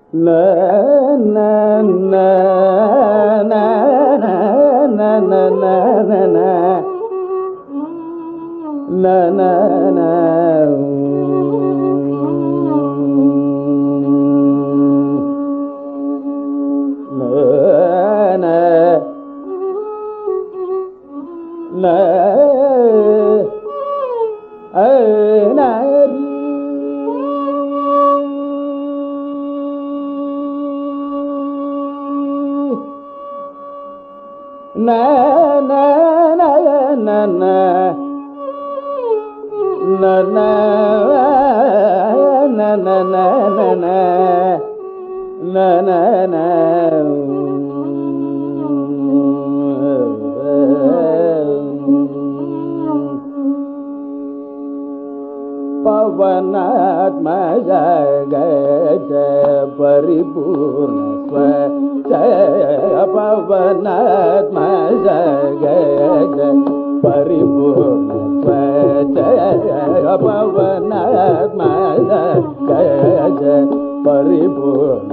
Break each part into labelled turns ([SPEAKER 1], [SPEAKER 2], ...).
[SPEAKER 1] पवनात्मज गज परिपूर्ण पवनात्मज गज परिपूर्ण पवनात्मज गज परिपूर्ण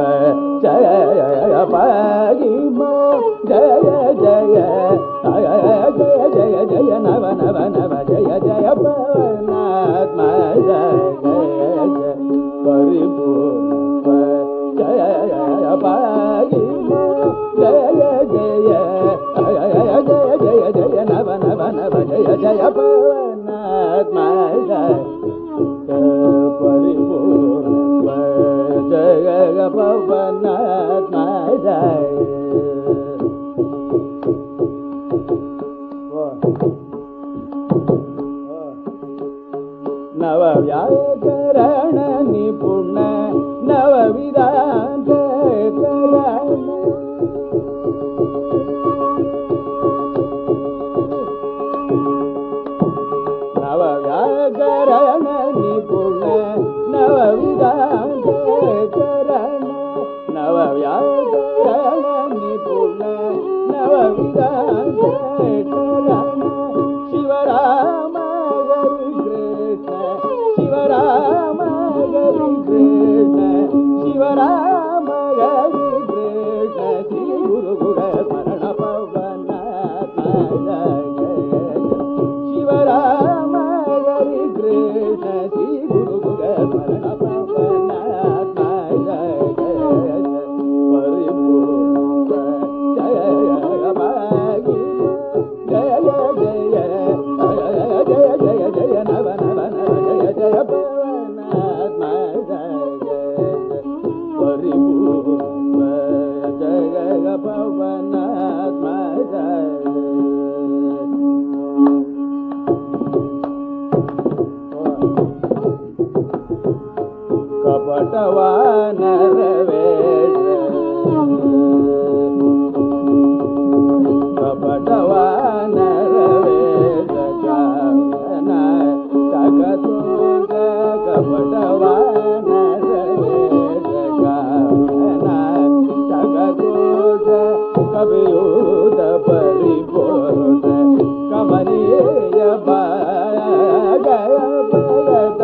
[SPEAKER 1] जय जय जय जय जय नव नव नव जय जय पवनात्मज गज परिपूर्ण जय जय जय जय जय जय नव नव नव जय जय पवनात्मज परिपूर्ण जय पवनात्मज नव व्याकरण निपुण नव वेदांत करण नव व्याकरण निपुण नव वेदांत करण नव व्याकरण निपुण नव वेदांत करण शिवराम शिवराम हरि कृष्ण शिवराम हरि कृष्ण श्री गुरु गुर स्मरण पवनात्मज शिवराम हरि कृष्ण श्री गुरु गुर स्मरण पवनात्मज परिपूर्ण जय भागी जय जय जय जय जय नव नव नव जय पवनात्मज परिपूर्ण जय पवनात्मज कपटवानर वेश कपटवानर वेश जगतोज कपटवानर वेश जगतोज कवियूत परिपूर्ण कमनीय जय भगत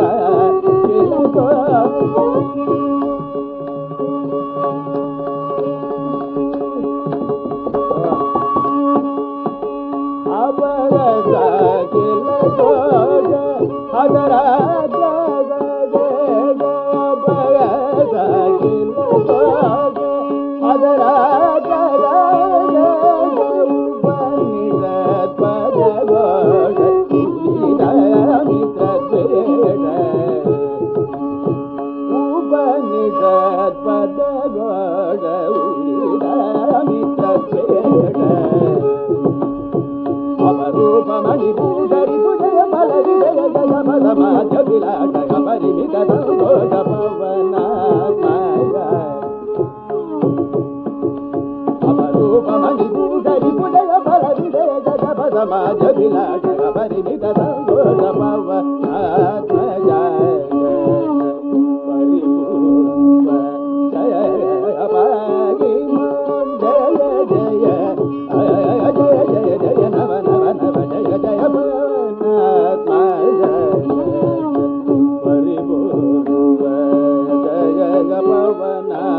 [SPEAKER 1] पवना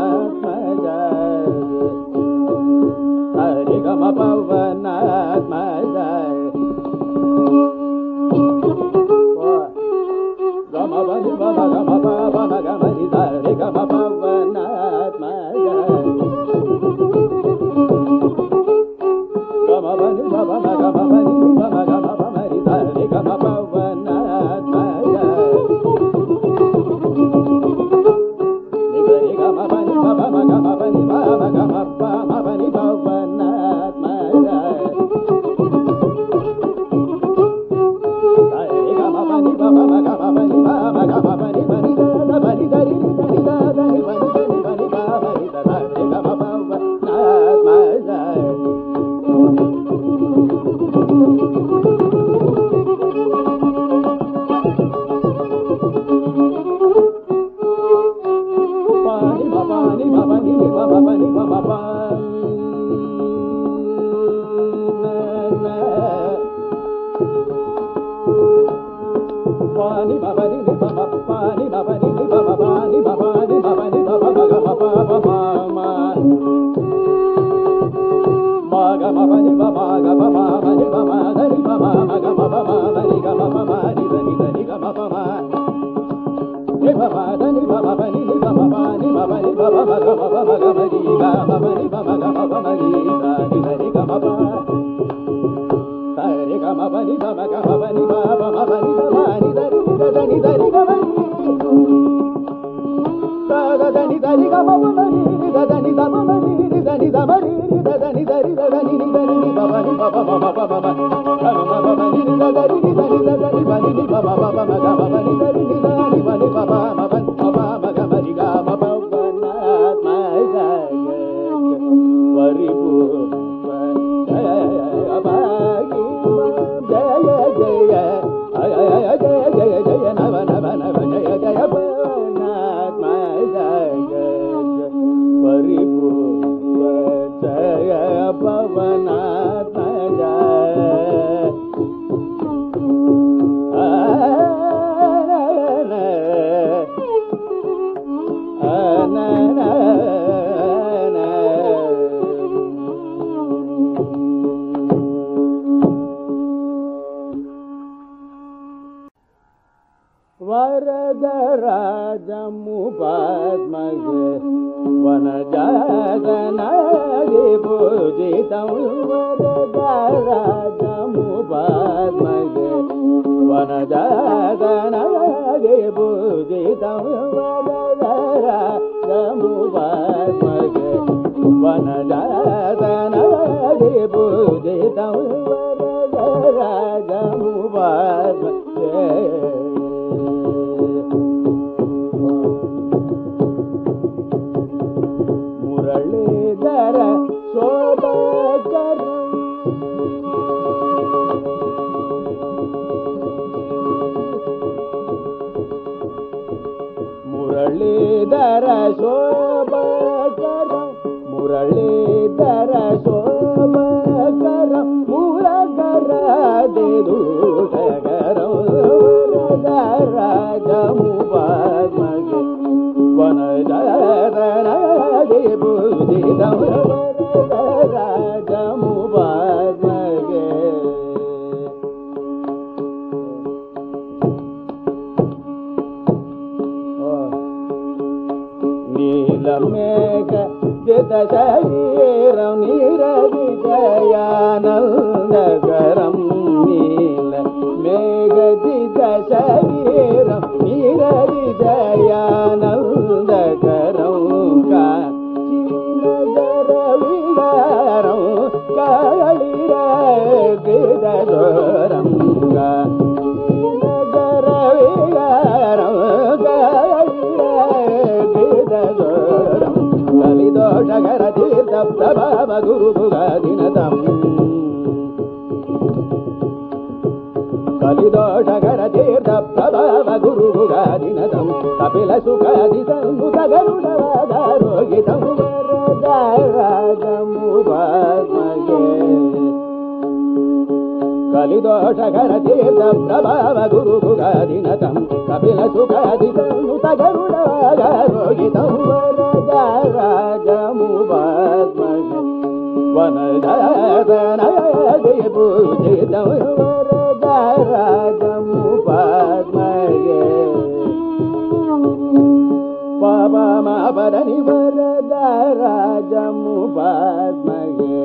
[SPEAKER 1] ma pa da ni va ra da ra ja mu pa ma ge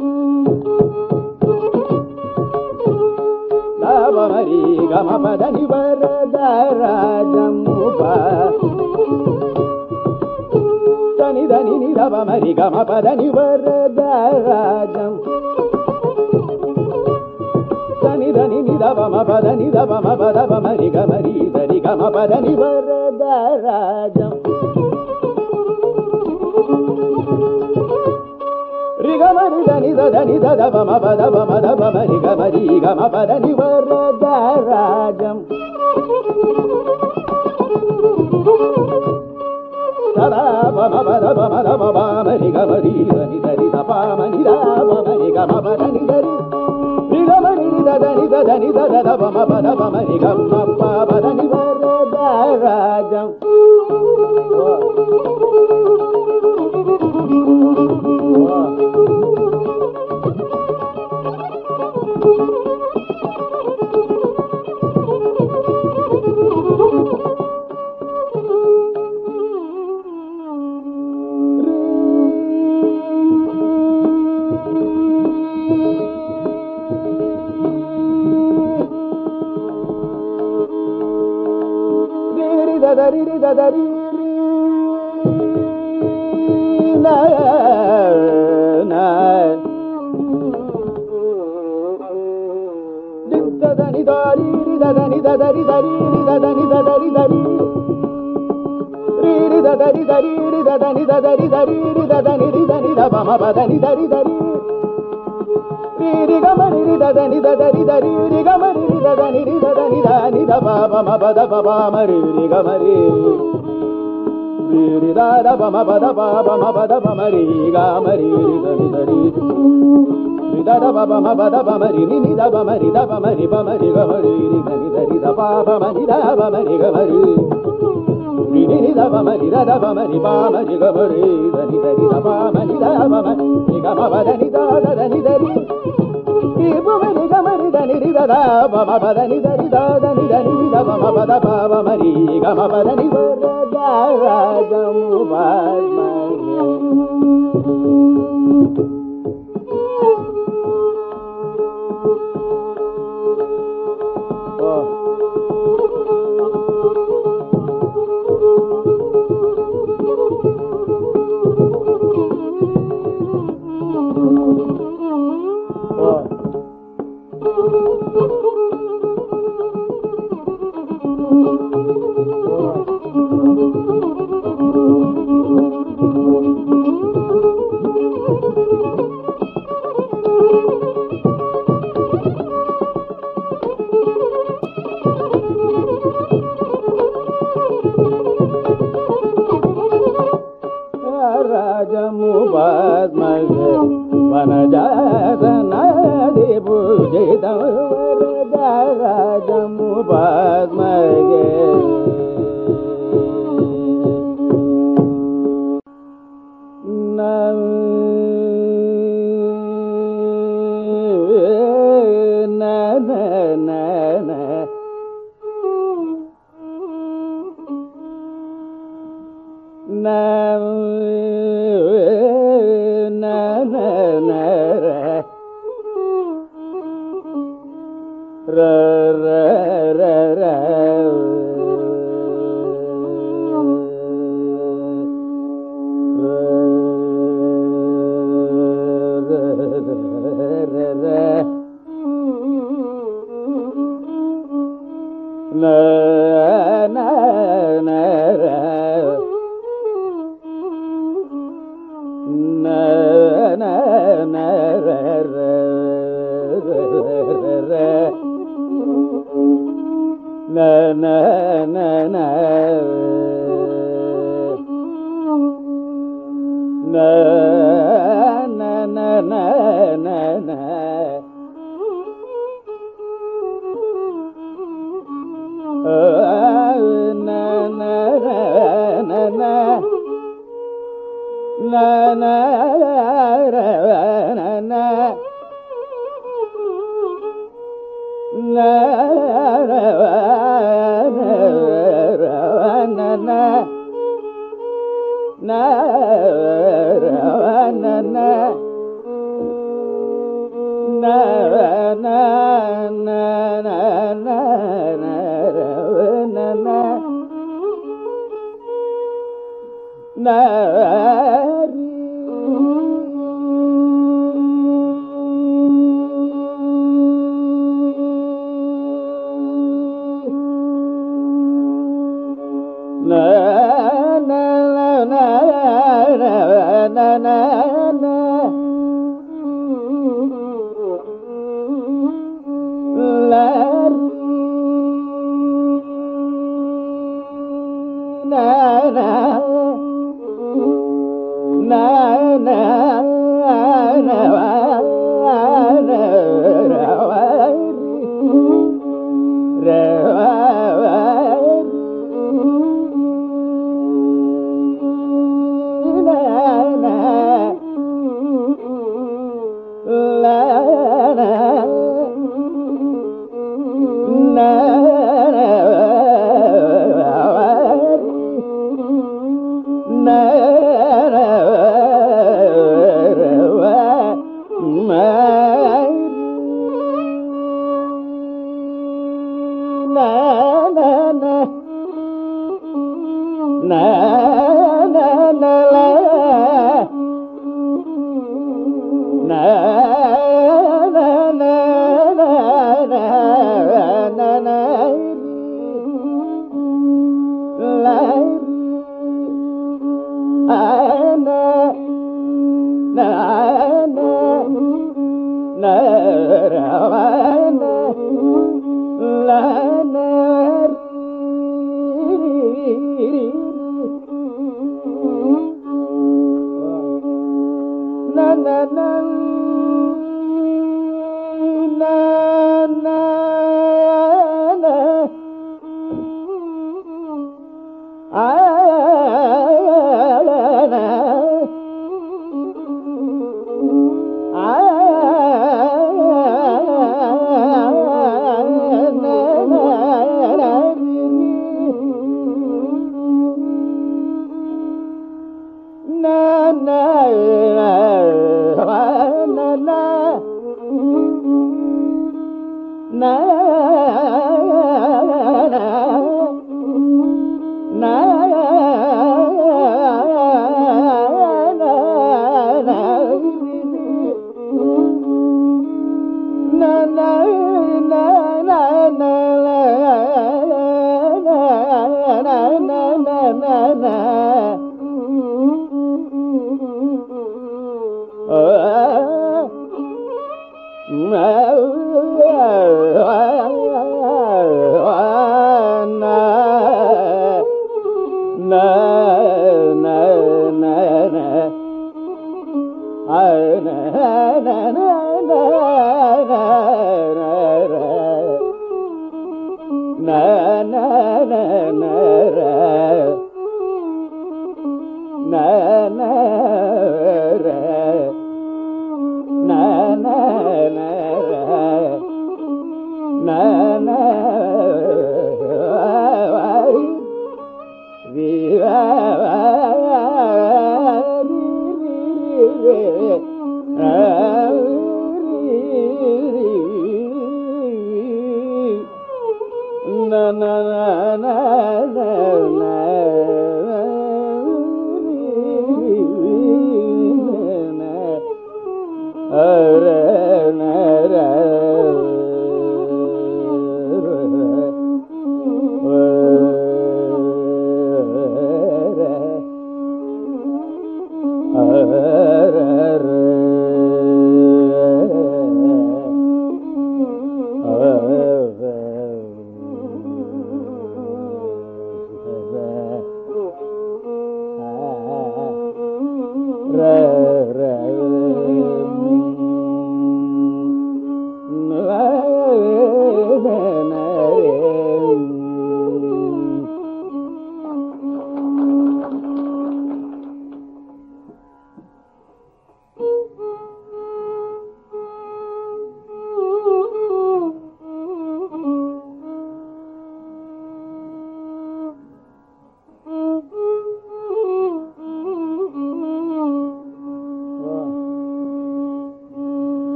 [SPEAKER 1] da pa ma ri ga ma pa da ni va ra da ra ja mu pa da ni ni da pa ma ri ga ma pa da ni va ra da ra ja da ni da pa ma pa da ni da pa ma pa da pa ma ri ga ma pa da ni va ra da ra ja ri ga ma ri da ni da pa ma pa da pa ma da pa ma ri ga ma pa da ni va ra da ra ja da da pa ma pa da pa ma da pa ma ri ga ma ri da pa ma ni da pa ma ri ga ma pa da ni da ri ga ma ri da da ni da da pa ma pa da pa ma ri ga ma pa da ni va ra da ra ja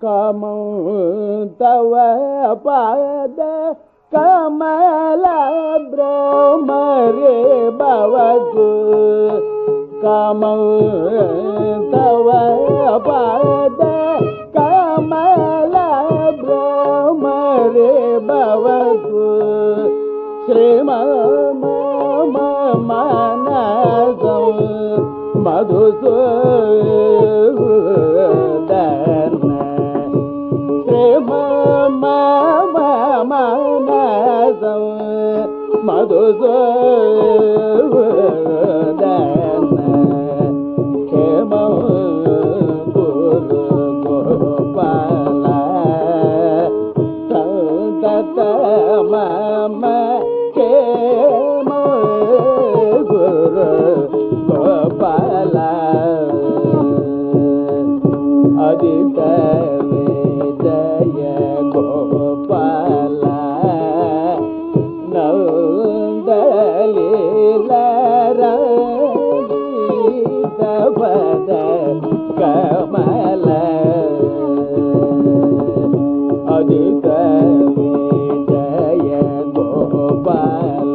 [SPEAKER 1] कामं तव पाद कमल भ्रमरे भवतु कामं तव पाद कमल भ्रमरे भवतु श्रीमम मनसं मधुसूदन श्रीमम मनसं मधुसूदन क्षेमं कुरु गोपाल सन्तत मम क्षेमं कुरु गोपाल अदित विजय गोपाल नन्दलीलरजितपद कमल अदित विजय गोपाल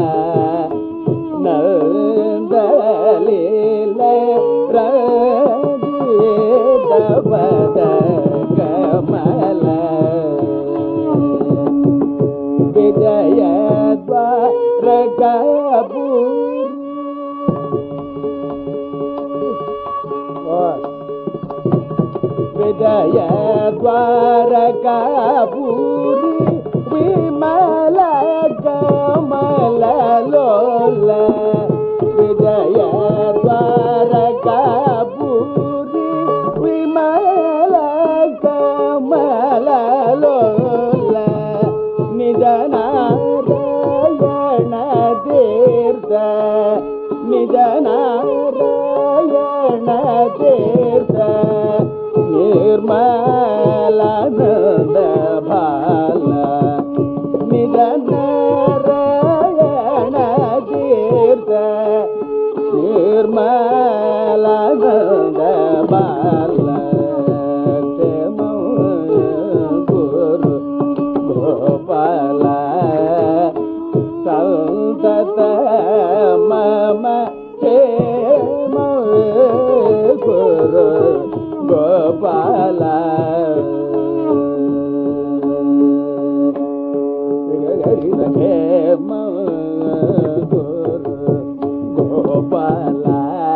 [SPEAKER 1] नन्दलीलरजितपद कमल विजय विजय द्वारकापुरी विमल कमल लोल विजय द्वारकापुरी विमल कमल लोल निज नारायण तीर्थ निज नारायण तीर्थ निर्मलानंद भाल निज नारायण तीर्थ निर्मलानंद भाल क्षेमं कुरु गोपाल सन्तत मम क्षेमं कुरु गोपाल क्षेमं कुरु गोपाल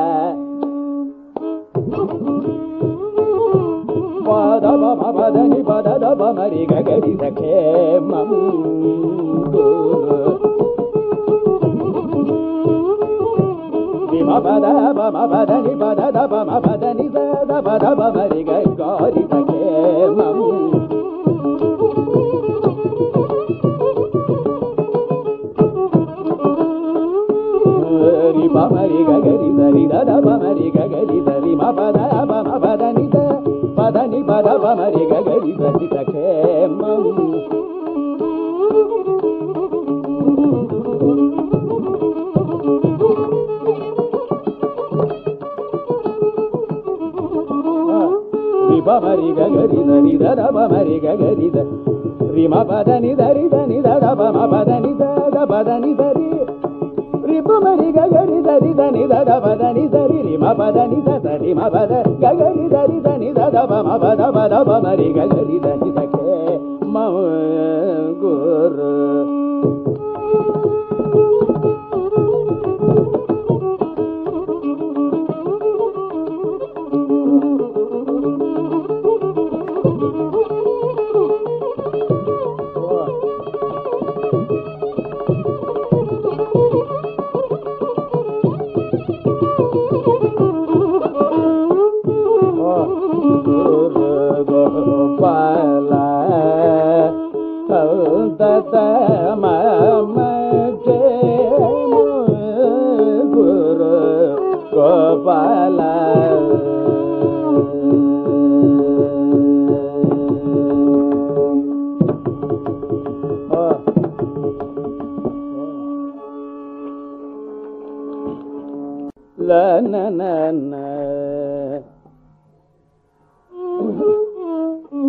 [SPEAKER 1] पद पदनि पद मरि गगरि क्षेमं कुरु पद पदनि पद पदनि पद मरि गौरि क्षेमं रि मरि गगरि दरि दद मरि गगरि दरि म पद पदनि पदनि पद मरि गगरि दरि क्षेमं मरि गगरि दरि दद मरि गगरि द रि म पदनि दरि दनि दद म पदनि दद पदनि दरि रि मरि गगरि दरि दनि दद पदनि दरि रि म पदनि दरि म पद गगरि दरि दनि दद म पद मरि गगरि दनि सखे मम गुरु गोपाल सन्तत मम क्षेमं कुरु Gopal la na na na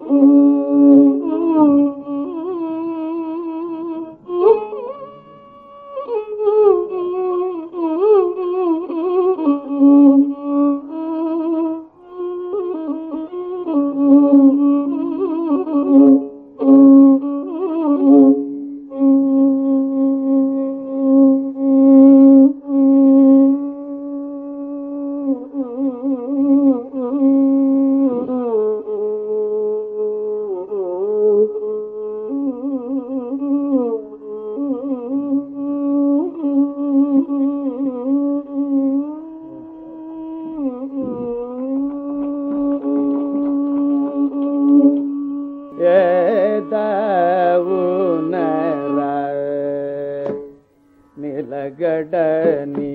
[SPEAKER 1] நிலகடனி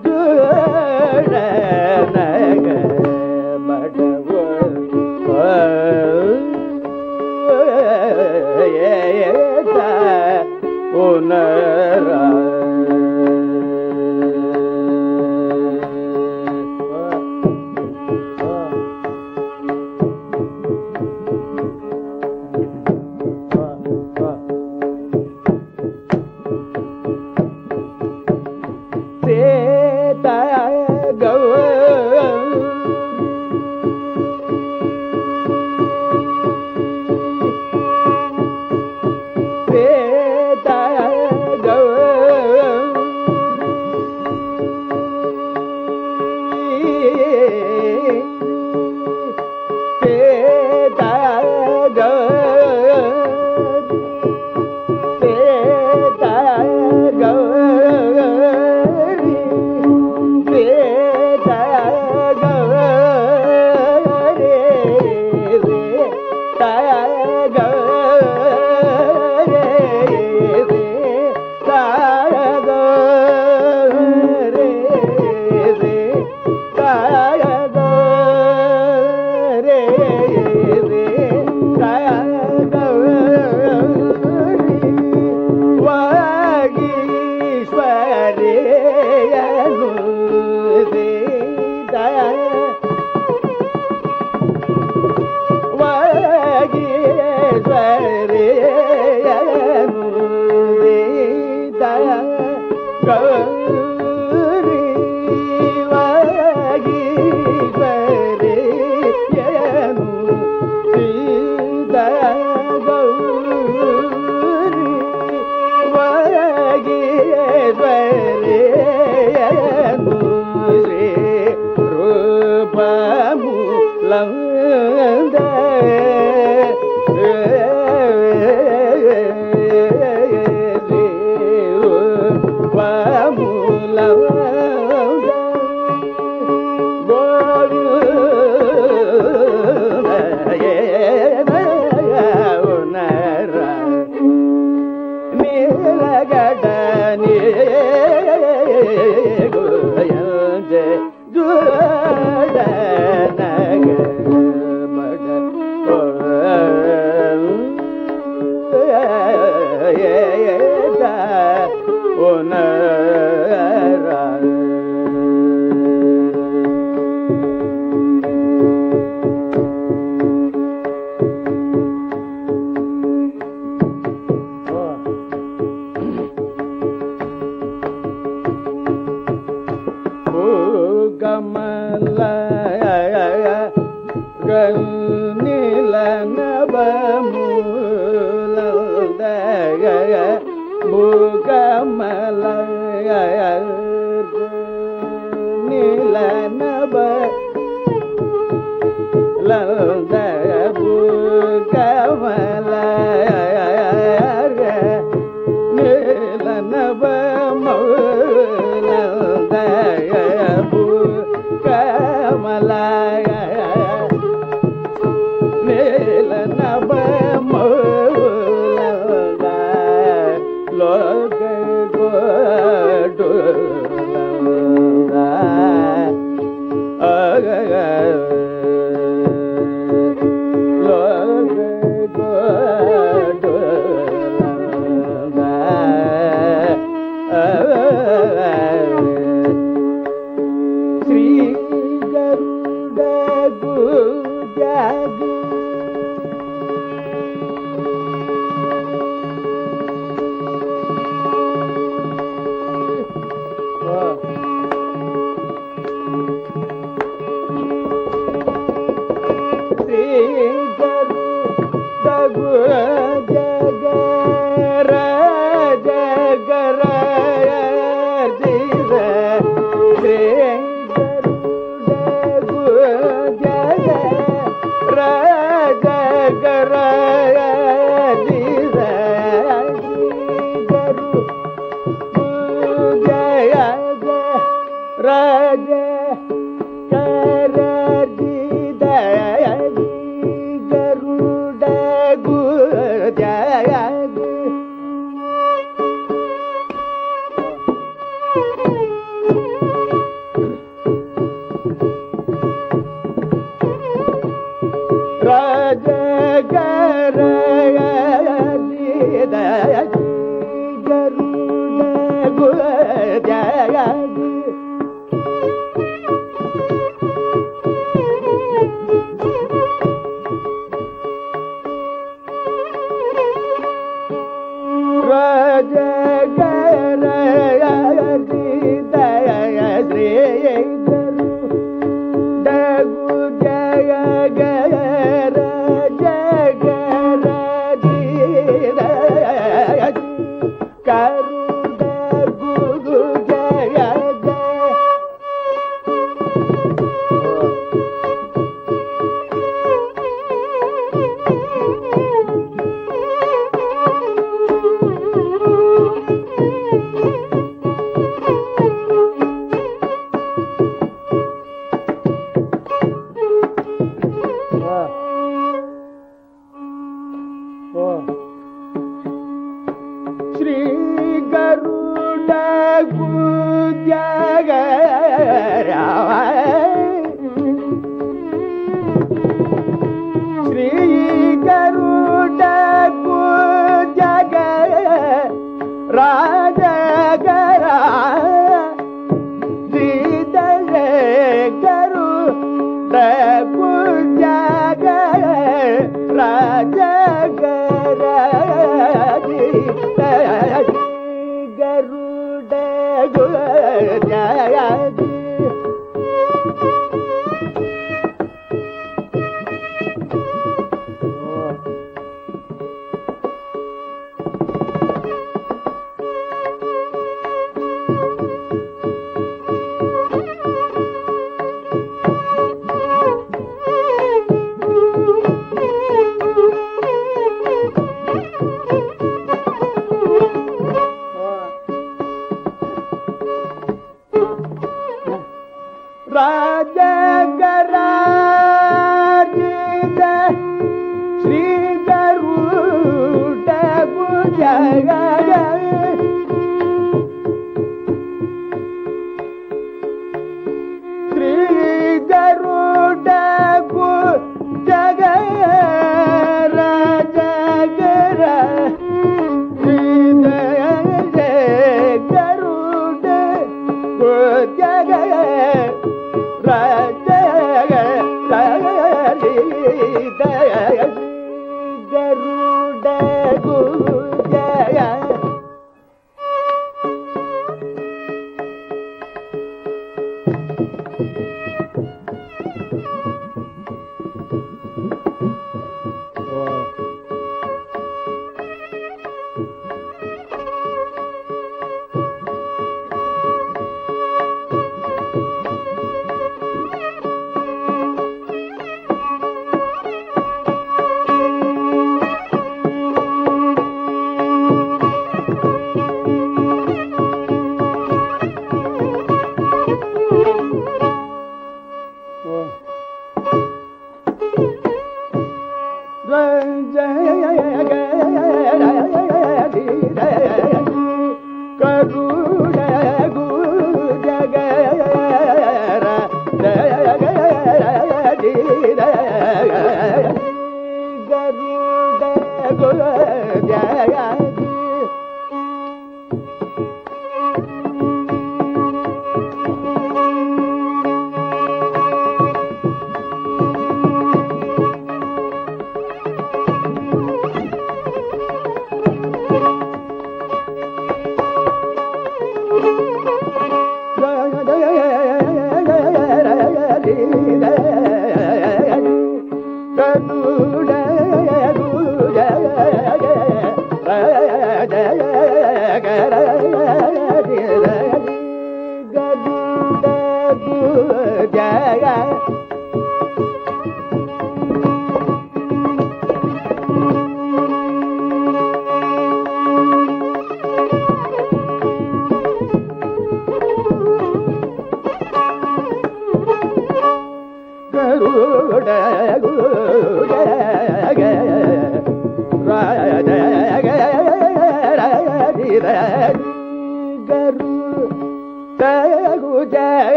[SPEAKER 2] What?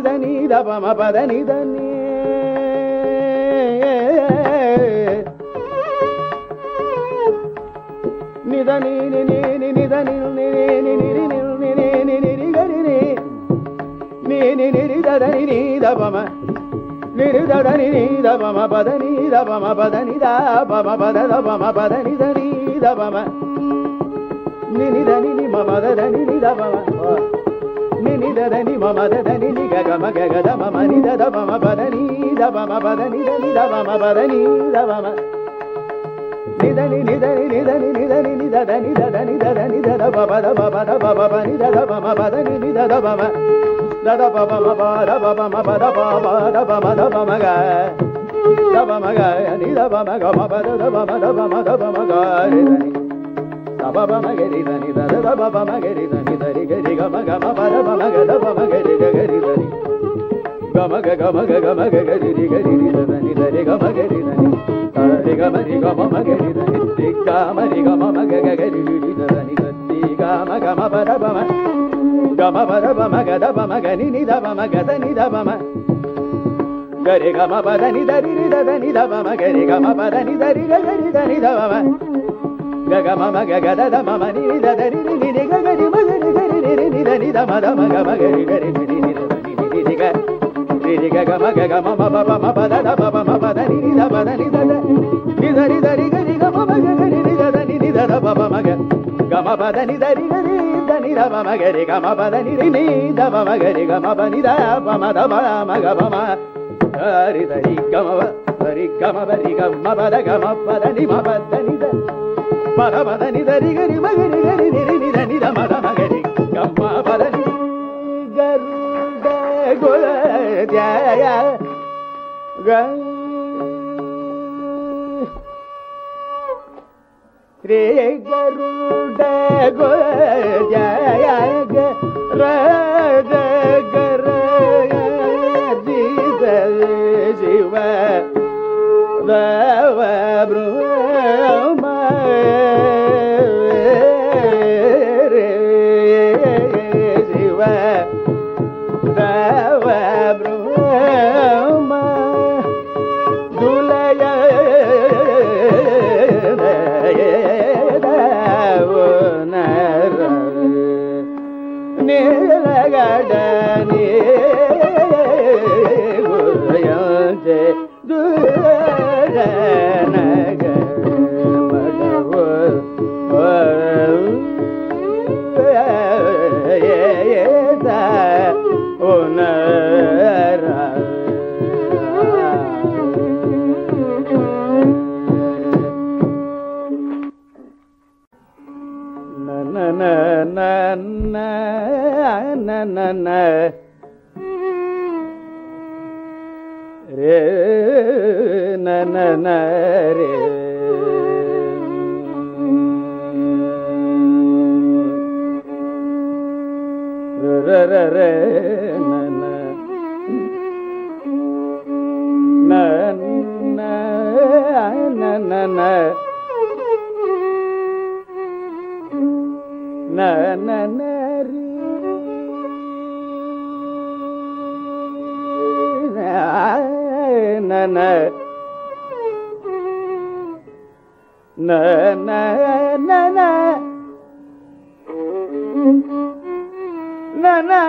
[SPEAKER 1] దని దప మ పద ని దని నిదని ని నిదని ని ని ని ని ని గరి ని ని ని దని ని దప మ ని దని ని దప మ పద ని దప మ పద ని ద ప మ పద దప మ పద ని దని దప మ ని ని దని ని మ పద దని ని దప మ ని ని దని మ పద దని ని గ గ మ గ గ ద మ మ ని ద దప మ పద ని దప మ పద ని దని దప మ పద ని దప మ నిదని నిదని నిదని నిదని నిదని నిదని నిదని దద బబ దబ బద బబ ని దద బమ బద ని ని దద బమ దద బబ మ బద బబ మ బద బబ దబ మ దబ మ గ దబ మ గ ని దబ మ గ మ బద దబ మ దబ మ దబ మ గ రి దని దబ బ మ గ రి దని దద దబ బ మ గ రి దని దరి గ రి గ మ గ మ బద బ మ గ దబ మ గ రి గ గ రి దని గ మ గ గ మ గ గ మ గ గ రి రి గ రి రి దని దరి గ మ గ రి దని రి గ మ రి గ మ మ గ రి దని రి గ మ రి గ మ మ గ గ గ రి రి దని రి గ మ గ మ బ ద బ మ గ మ బ ద బ మ గ ద బ మ గ ని ని ద బ మ గ ద ని ద బ మ గ రి గ మ బ ద ని ద రి రి ద ద ని ద బ మ గ రి గ మ బ ద ని ద రి గ గ రి ద ని ద బ మ గ గ మ మ గ గ ద ద మ మ ని ని ద ద రి రి ని రి గ గ రి మ గ రి గ రి రి రి ని ద ని ద మ ద మ గ మ గ రి గ రి ని ని ద ని ని రి గ రి రి గ గ మ గ గ మ మ బ బ మ బ ద ద బ బ మ బ ద ని ని ద బ ద ని ద ద ని ద రి ద రి గ రి గ మ మ గ గ రి ri ద ద ని ని ద ద బ బ మ గ గ మ బ ద ని ద రి గ రి ద ని ద బ మ గ రి గ మ బ ద ని రి ని ద బ మ గ రి గ మ బ ని ద బ మ ద బ మ గ బ మ రి ద రి గ మ బ ద రి గ మ బ రి గ మ బ ద గ మ బ ద ని మ బ ద ని ద బ ద బ ద ని ద రి గ రి మ గ రి గ రి ని రి ని ద ని ద మ ద మ గ రి గ మ బ ద ని గ రు ద గో ద య గ रे गरुड गो जय ग र ग ग र जी शिव देव ब्रह्म रे शिव देव ब्रह्म दुलय நீலகடனே குயஞ்சே துரணக மடவ ஏத உனர நன நன நன ரே நன ரே ர ர ர நன நன நன na na na ri na na na na na na na na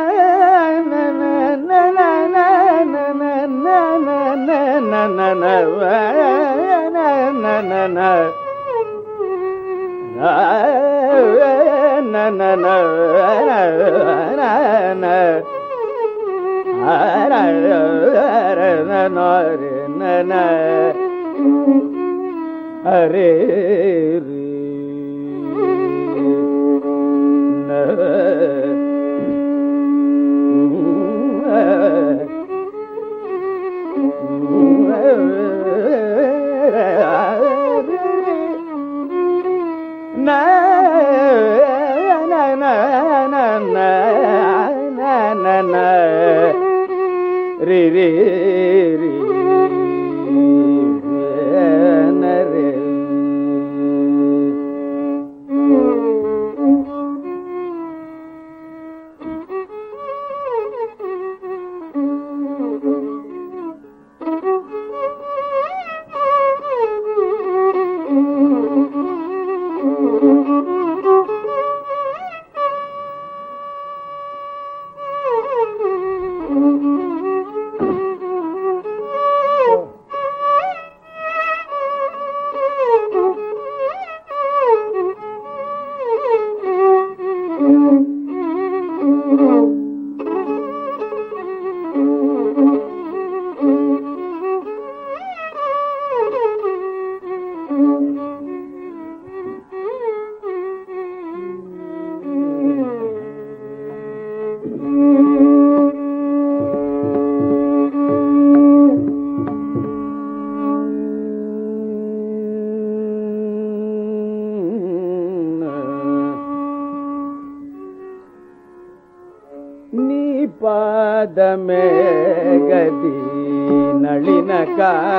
[SPEAKER 1] ಪಾದಮೇ ಗದಿ ನಳಿನಕ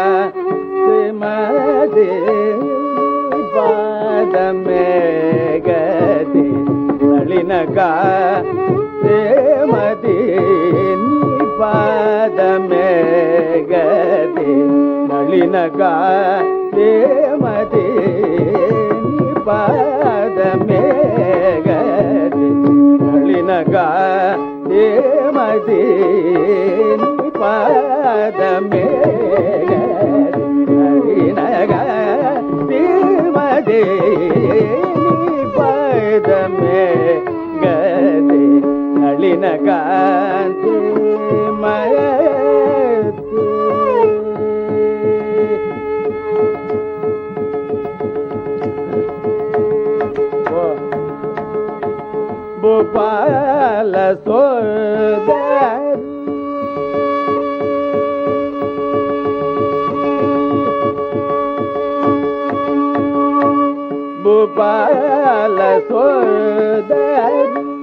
[SPEAKER 1] ಮದೆ ಪಾದಮೇ ಗದಿ ನಳಿನಕ ಮದಿ ಪಾದಮೇ ಗದಿ ನಳಿನಕ ಮದಿ ಪಾದಮೇ ಗದಿ ನಳಿನಕ ಮದಿ ಪಾದಮೇ ನಳಿನಗ ಮದಿ ಪಾದಮೇ ಗದಿ ನಳಿನಗ ಮಯ ಭೂಪಾಲ ಸೋದರಿ ಭೂಪಾಲ ಸೋದರಿ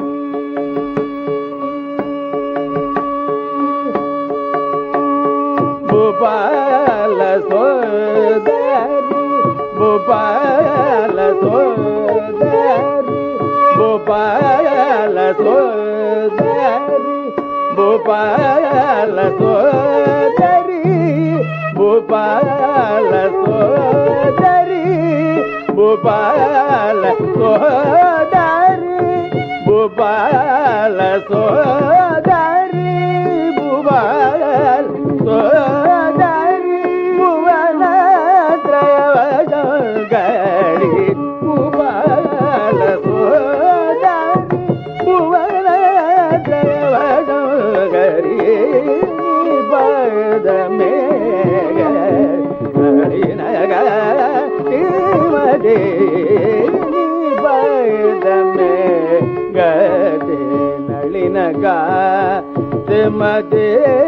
[SPEAKER 1] ಭೂಪಾಲ ಸೋದರಿ ಭೂಪಾಲ ಸೋದರಿ ಭೂಪಾಲ ಸೋದರಿ ಭೂಪಾಲ ಸೋದರಿ ಭೂಪಾಲ ಸೋದರಿ ಭೂಪಾಲ ಸೋದರಿ ಭೂಪಾಲ ಸೋದರಿ ಭೂಪಾಲ ಸೋದರಿ ಭುವನ ತ್ರಯವ ಗಡಿ ಭೂಪಾಲ ಸೋದರಿ ಭುವನ ತ್ರಯವ ಗರಿ ಪಾದಮೇ ನಳಿನಗ ಮದೆ ಪಾದಮೇ ಗದೆ ನಳಿನಗ ಮದೆ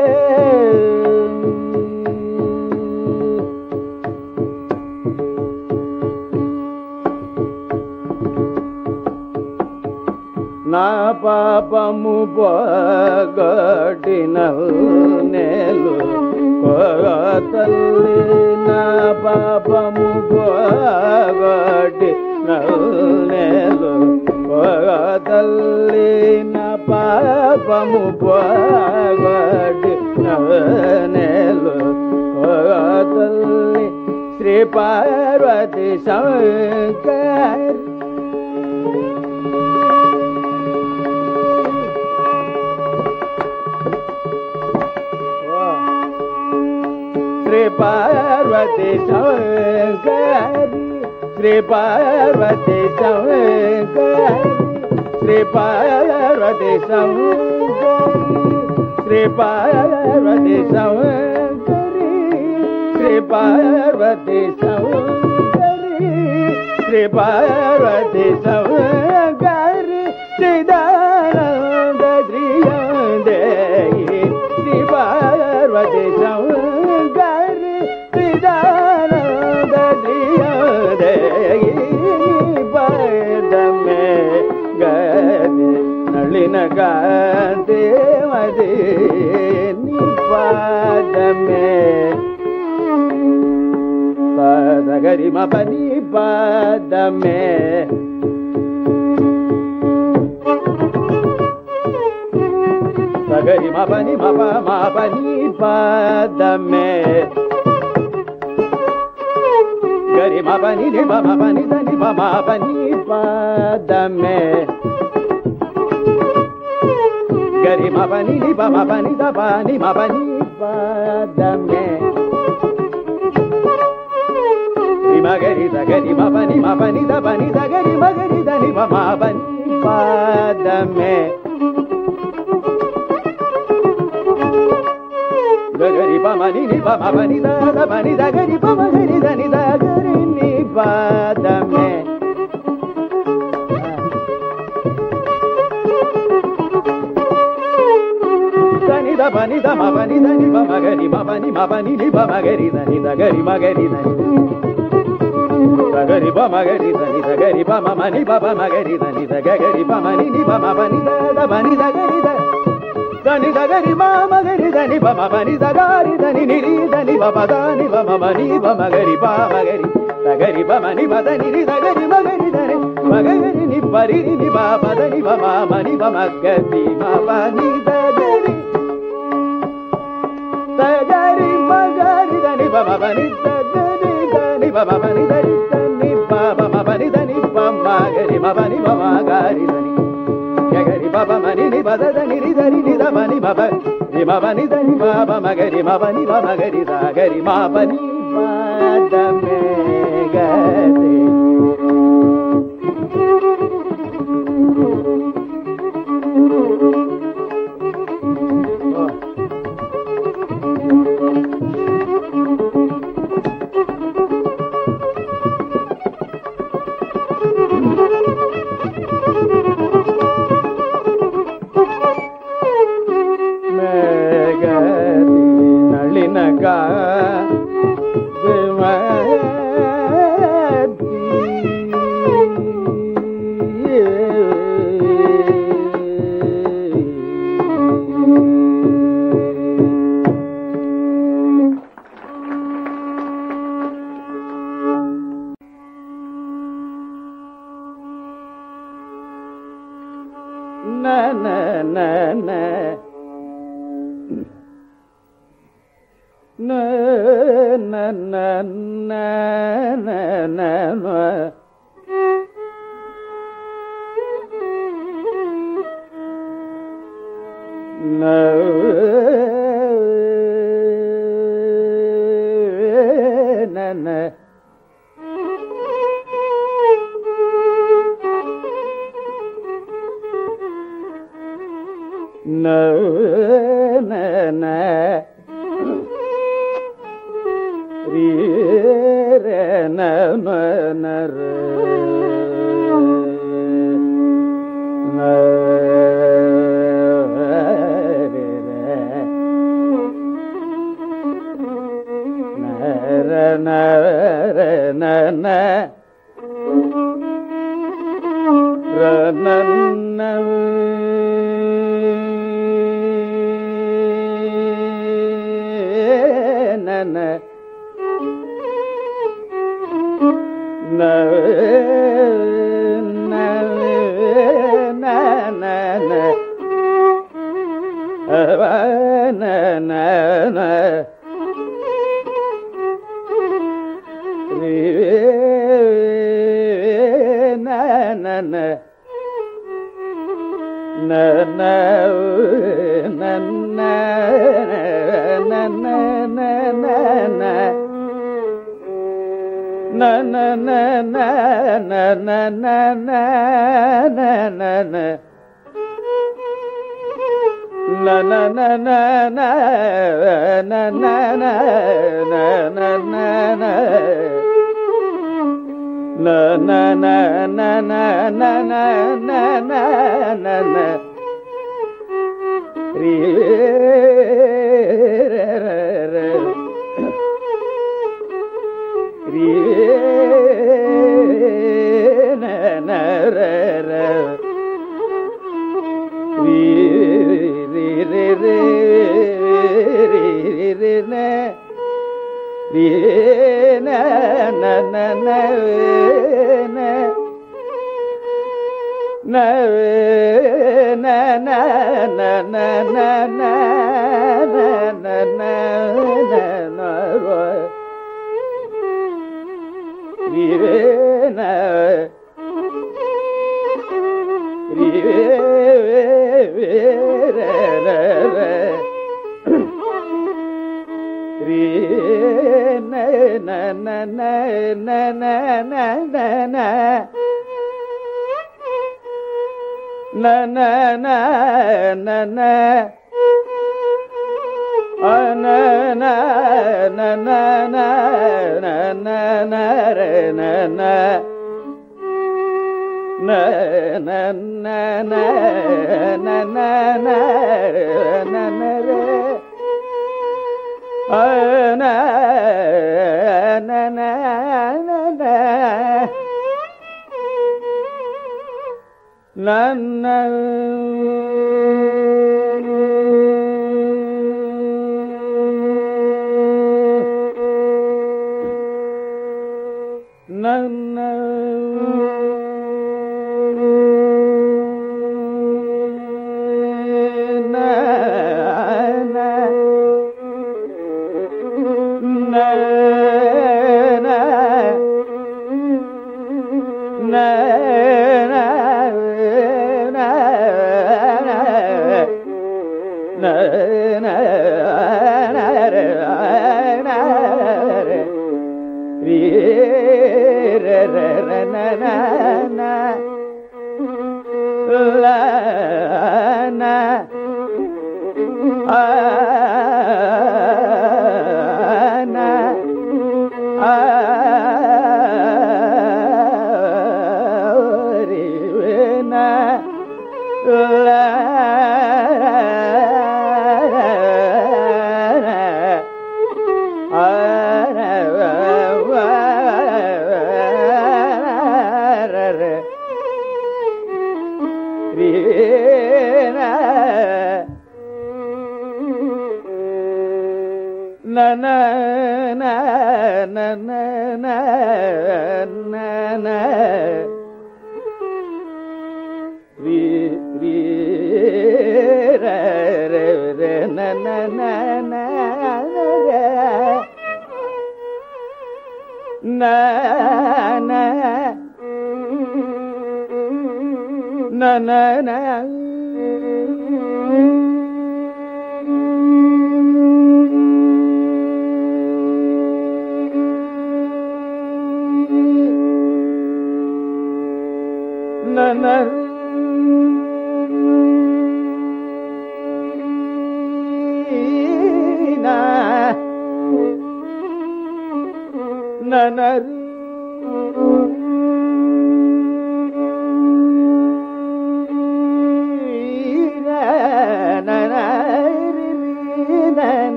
[SPEAKER 1] నా పాపము పోగొట్టినవు నేలు తల్లి నా పాపము పోగొట్టినవు నేలు తల్లి నా పాపము పోగొట్టినవు నేలు తల్లి శ్రీ పార్వతి శంకర్ శ్రీ పార్వతి శంకరి శ్రీ పార్వతి శంకరి శ్రీ పార్వతి శంకరి శ్రీ పార్వతి శంకరి శ్రీ పార్వతి శంకరి శ్రీ పార్వతి శంకరి చిదానంద శ్రీయందేయి శ్రీ పార్వతి శంకరి చిదానంద శ్రీయందేయి పాదమే గది నళినగ దేవదే పాదమే పదగరి మపని పాదమే సగరి మపని మప మపని పాదమే గరి మపని నిమ మపని దని మపని పాదమే గరి మపని నిమ మపని దపని మపని పాదమే మగరి సగరి మపని మపని దపని సగరి మగరి దని మపని పాదమే mani ni pa ma pani da da pani da ga ri pa ma ga ri da ni da ga ri ni pa da me da ni da pani da ma pani da ni pa ma ga ri ma pani ni pa ma ga ri da ni da ga ri ma ga ri da ni da ga ri pa ma ga ri da ni da ga ri pa ma ma ni pa ma ga ri da ni da ga ri pa ma ni pa ma pani da pani da ga ri da da ni da ga ri ma ga ri da ni pa ma pani da ga ri da ni ri da ni pa ma da ni pa ma ma ni pa ma ga ri pa ma ga ri da ga ri pa ma ni pa da ni ri da ga ri ma ga ri da ni ma ga ri ni pa ri ni pa pa da ni pa ma ma ni pa ma ga ri ma pa ni da ga ri da ga ri ma ga ri da ni pa ma pa ni da ga ri da ni pa ma pa ni da ri da ni pa ma pa ni da ni pa ma ga ri ma pa ni pa ma ga ri da ni ga ga ri pa pa ma ni pa da da ni ri da ni da ma ni pa pa ri ma pa ni da ni pa pa ma ga ri ma pa ni pa ma ga ri da ga ri ma pa ni pa da me ga ri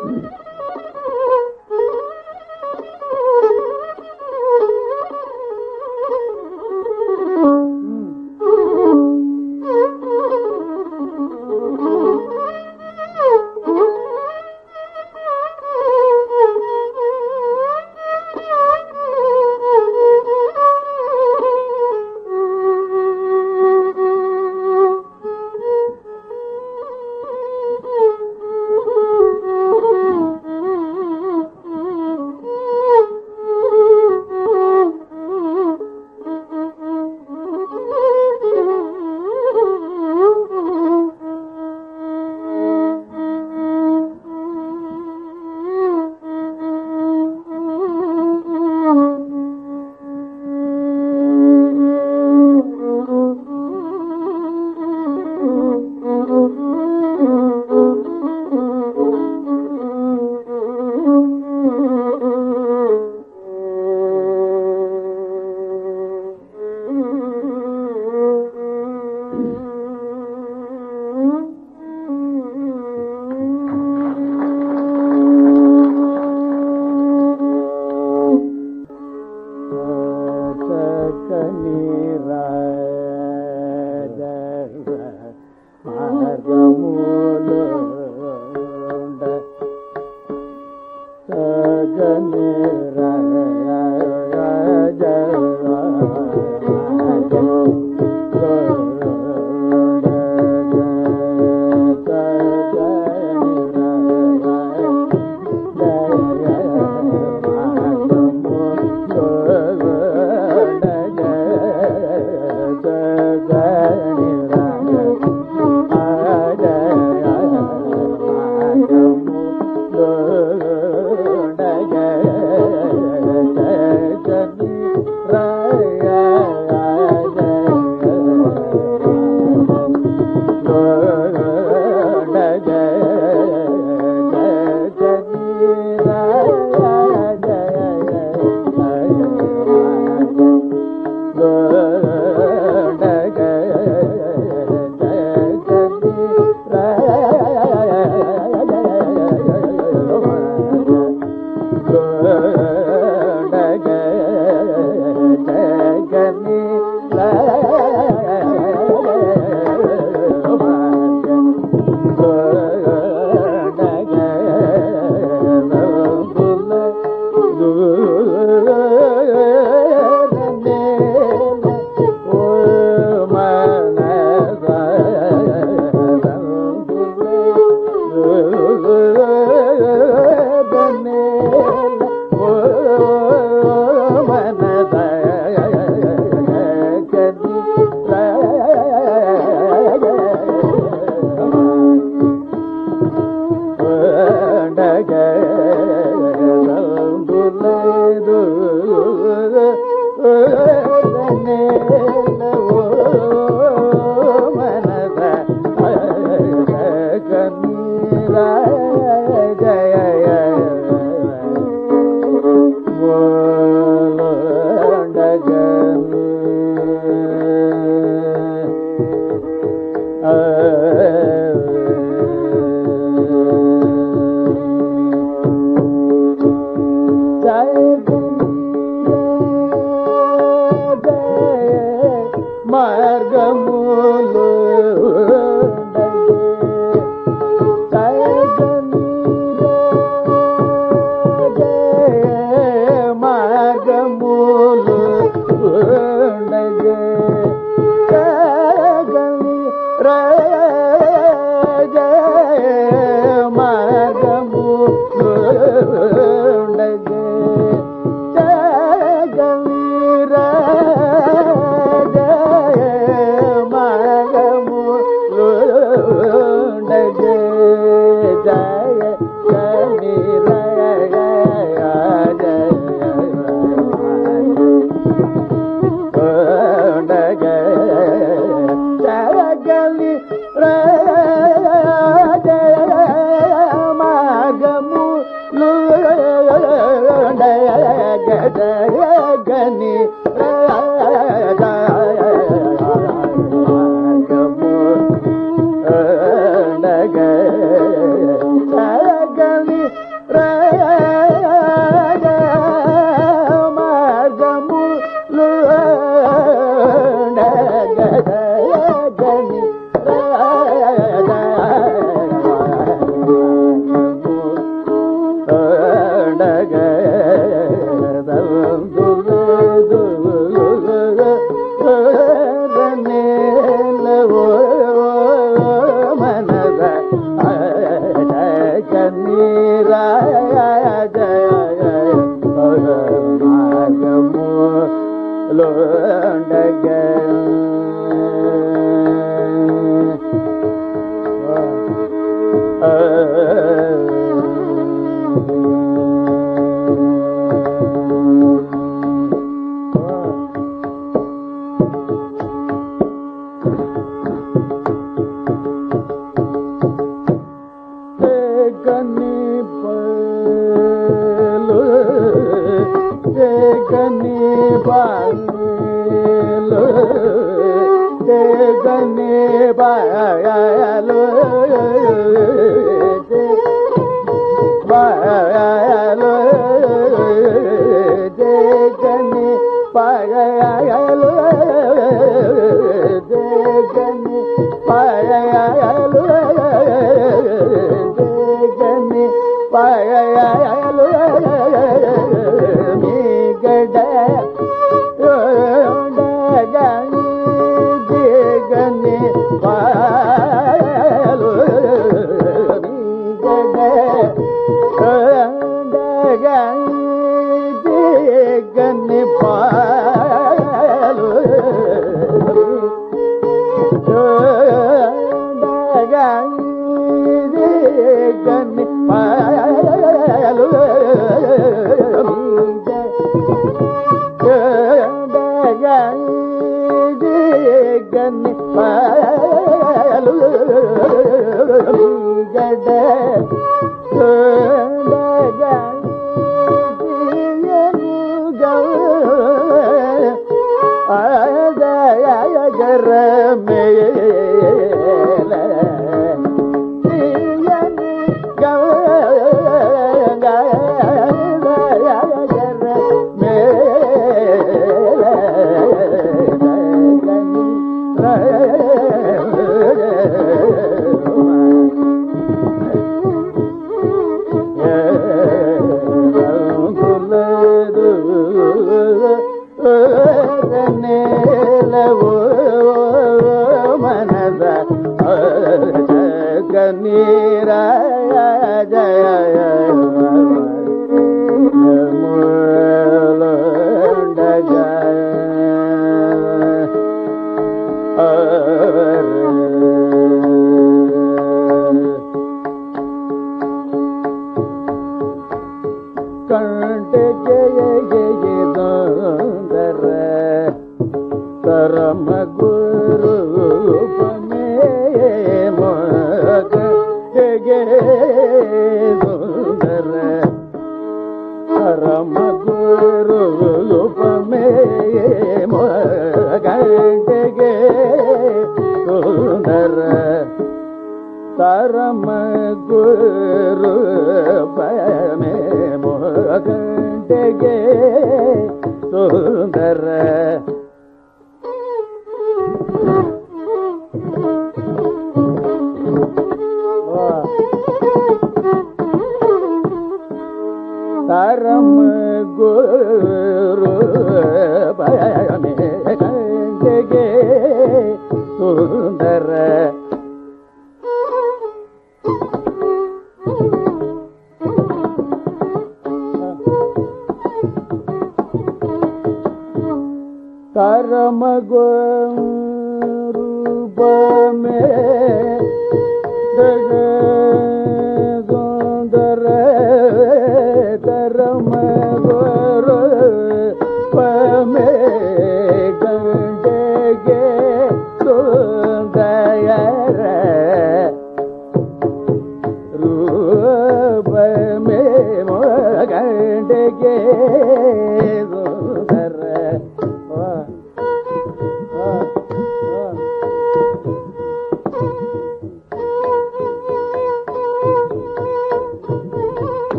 [SPEAKER 1] Gani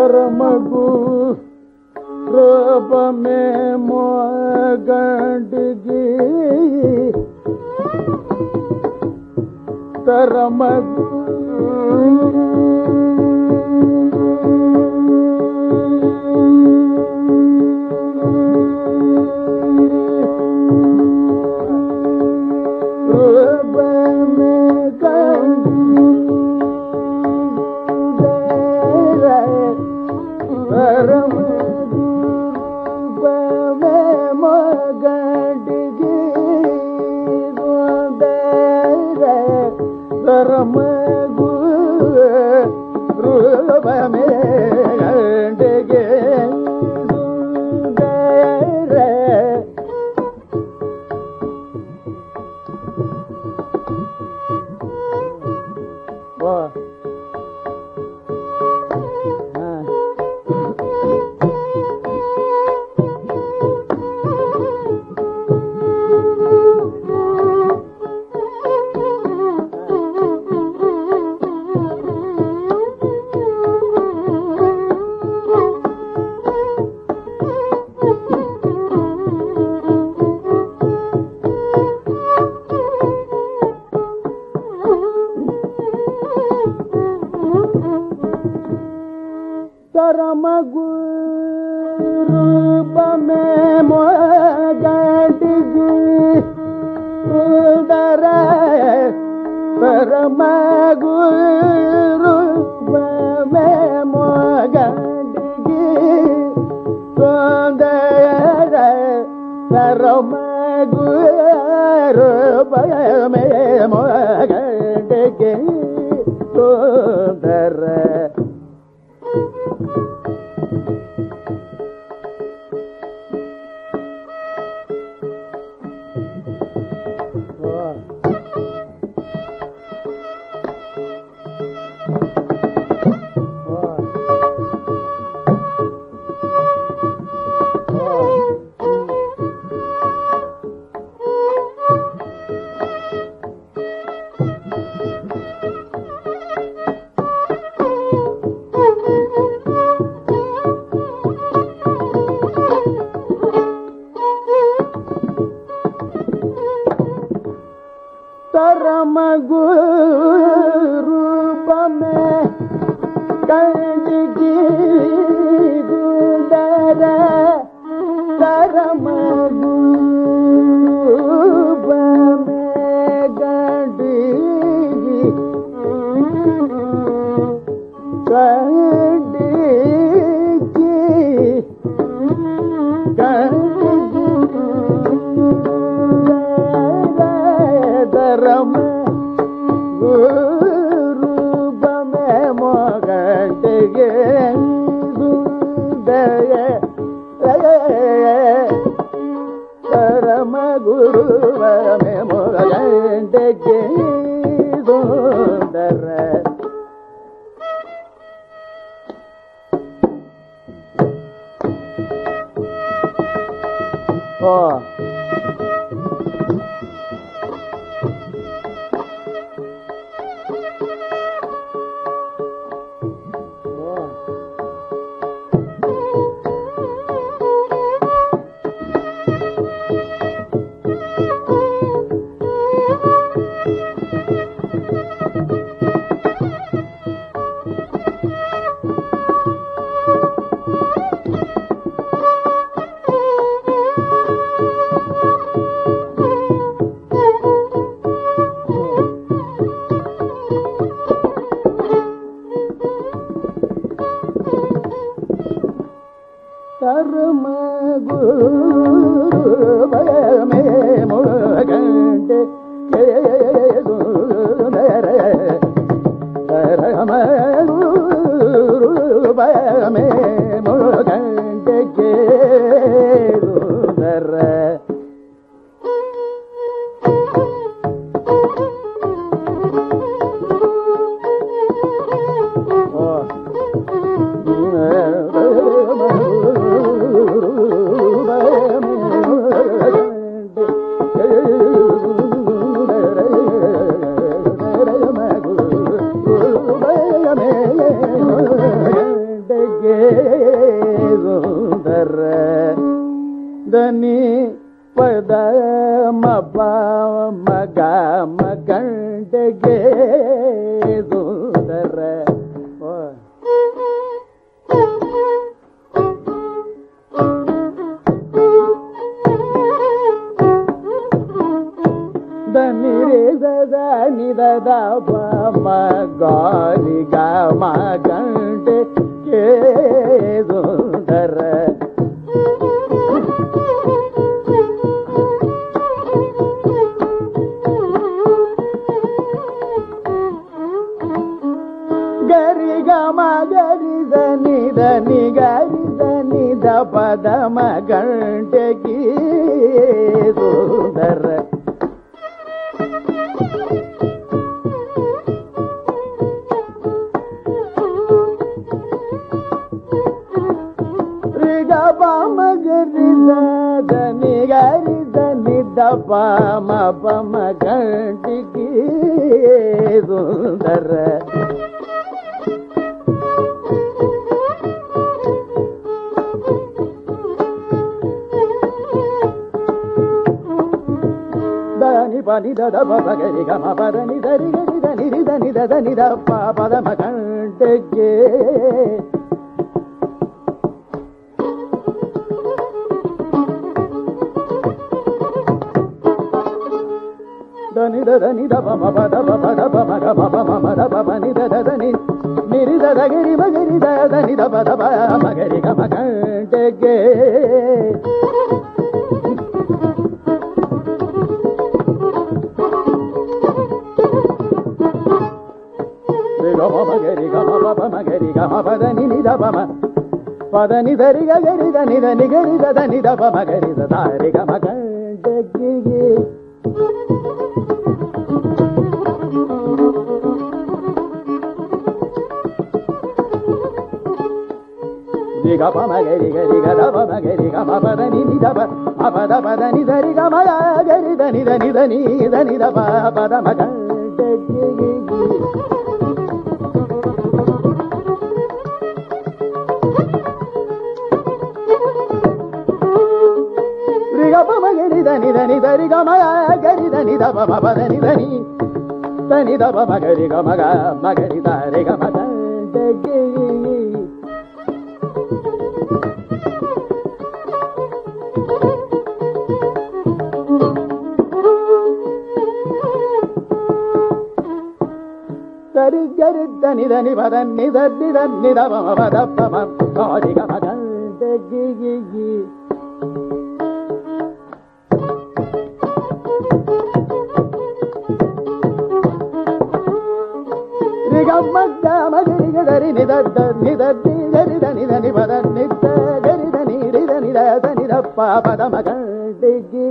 [SPEAKER 1] परमगु रूप में मोगंडगी परमगु ಗಂಟೆಗೆ ಸುಂದರ ನಿದ ಗಾರಿ ಗ ಗಂಟೆ ಕೇ ಸುಂದರ ಗರಿ ಗಮ ಗರಿದ ನಿದ ನಿಗರಿದ ನಿದ ಪದಮ ಗಂಟೆ key ಸುಂದರ ಪಮ ಪಮ ಗಂಟಿಗೆ ಸುಂದರ ದಾನಿ ಪನಿ ದದ ಪಗರಿ ಗಮ ಪದ ನಿಧರಿ ಗರಿ ಧನಿ ಧನಿ ದದ ನಿಧ ಪದ ಮ ಗಂಟೆಗೆ ಧನಿ ಧನಿ ದ ಪಮ ಪದ ಪದ ಪಮ ಗ ಮ ಪಮ ಮದ ಪಮ ನಿ ದ ಧನಿ ನಿರಿ ದ ಗರಿ ಮಗರಿ ದ ಧನಿ ದ ಪದ ಪ ಮಗರಿ ಗ ಮ ಗಂಟೆಗೆ ಗ ಮ ಮಗರಿ ಗ ಮ ಪಪ ಮಗರಿ ಗ ಮ ಪದ ನಿ ನಿ ದ ಪಮ ಪದ ನಿ ಧರಿ ಗ ಗರಿ ದ ನಿ ದ ನಿ ಗರಿ ದ ಧನಿ ದ ಪ ಮಗರಿ ದ ಧಾರಿ ಗ ಮ ಗಂಟೆಗೆ ಗ ಪ ಮಗರಿ ಗರಿ ಗ ದ ಪ ಮಗರಿ ಗ ಮ ಪದ ನಿ ನಿ ದ ಪ ಮ ಪದ ಪದ ನಿ ಧರಿ ಗ ಮ ಗರಿ ದ ನಿ ದ ನಿ ದ ನಿ ದ ನಿ ದ ಪ ಪದ ಮ ಗಂಟೆಗೆ ರಿ ಗ ಪ ಮಗರಿ ದ ನಿ ದ ನಿ ಧರಿ ಗ ಮ ಗರಿ ದ ನಿ ದ ಪ ಮ ಪದ ನಿ ದ ನಿ ದ ಪ ಮಗರಿ ಗ ಮ ಗ ಮಗರಿ ದ ರಿ ಗ ಮ ಗಂಟೆಗೆ ಸರಿ ಗರಿ ಧನಿ ಧನಿ ಪದ ನಿ ದ ನಿ ದ ನಿ ದ ಪ ಮ ಪದ ಪ ಮ ಗಾರಿ ಗ ಮ ಗಂಟೆಗೆ ರಿ ಗ ಮ ಗ ಮ ಗರಿ ಗ ಧರಿ ನಿ ದ ನಿ ದ ನಿ ಗರಿ ದ ನಿ ದ ನಿ ಪದ ನಿ ದ ಗರಿ ದ ನಿ ರಿ ದ ನಿ ದ ದ ನಿ ದ ಪ ಪದ ಮ ಗಂಟೆಗೆ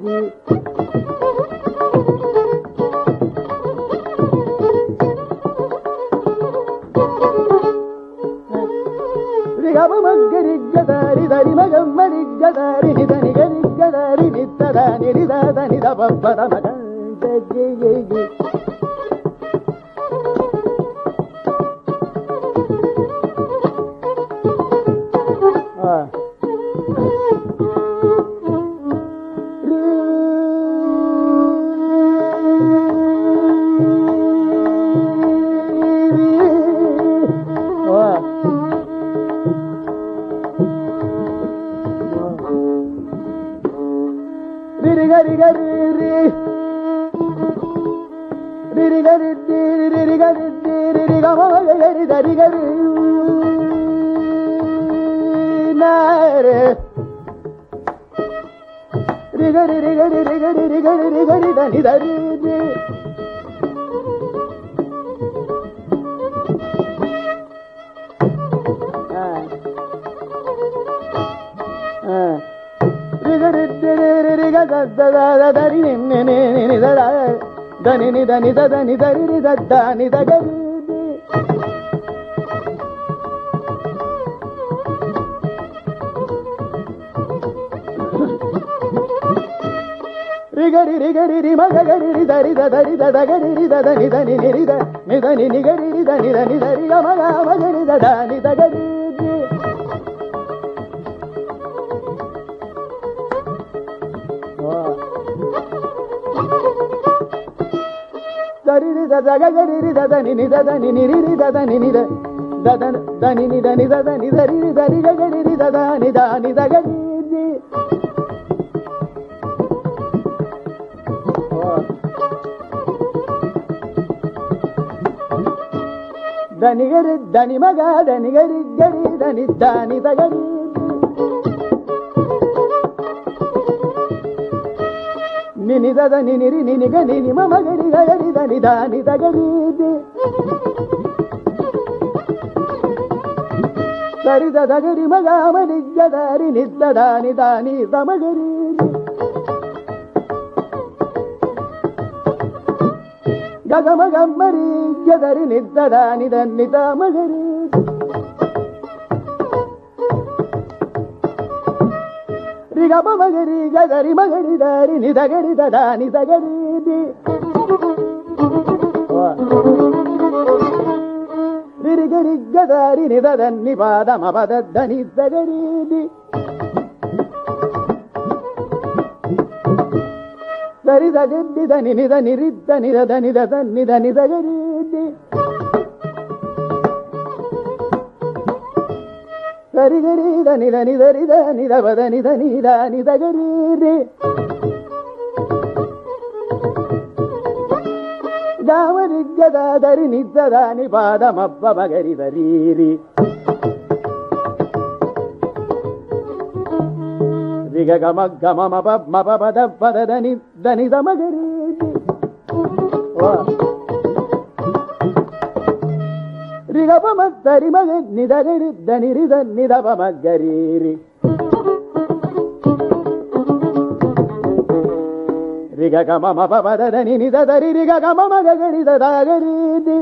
[SPEAKER 1] ಗಮ ಮಗರಿ ಗದಾರಿ ದರಿ ಮಗ ಮರಿ ಗದಾರಿ ನಿಧನಿ ಗರಿ ಗದಾರಿ ನಿತ್ತದ ನಿರಿದ ದನಿದ ಬಬ್ಬದ ಮಗಂಟೆಗೆ ಗರಿ ಗರಿ ರಿ ರಿ ಗರಿ ರಿ ಗರಿ ರಿ ಗಮ ಗರಿ ದರಿ ಗರಿ ನಾರೆ ರಿ ಗರಿ ರಿ ಗರಿ ರಿ ಗರಿ ರಿ ಗರಿ ರಿ ಗರಿ ದನಿ ದರಿ ರಿ ಧರಿ ನಿ ದ ಧನಿ ನಿ ಧನಿ ದ ಧನಿ ಧರಿ ರಿ ದ ನಿ ದ ಗರಿ ರಿ ಗರಿ ರಿ ಗರಿ ರಿ ಮಗ ಗರಿ ರಿ ಧರಿ ದ ಧರಿ ದ ಗರಿ ರಿ ದ ಧನಿ ಧನಿ ನಿ ದ ನಿ ಧನಿ ನಿ ಗರಿ ರಿ ಧನಿ ಧನಿ ಧರಿ ಗ ಮಗ ಮಗರಿ ದ ನಿ ದ ಗರಿ Dari da da ga ri da da ni ni da da ni ni ri da da ni ni da da da ni ni da ni da da ni da ri da ri ga ri da da ni da ga ri. Dani gari dani maga dani gari gari dani dani da gari. Nini da da nini ri nini ga nini mama gari gari dani dani da gari. Dari da da gari maga mani ga dari ni da dani dani da magari. Gaga maga mari ga dari ni da dani dani da magari. Riga ba magari ga dari magari dari ni da gari da dani da gari di. Riri gari ga dari ni da dani ba da ma ba da dani da gari di. Dari da gari da ni da ni ri da ni da dani da dani da ni da gari di. Dari gari da ni da ni da ba da ni da ni da gari di. Damari ga da dari ni da dani ba da ma ba ba gari da ri ri. Riga ga ma ba da ba da ni da magari. Riga ba ma dari magari ni da gari da ni ri da ni da ba magari. Riga ga ma ba ba da ni da dari riga ga ma magari da gari di.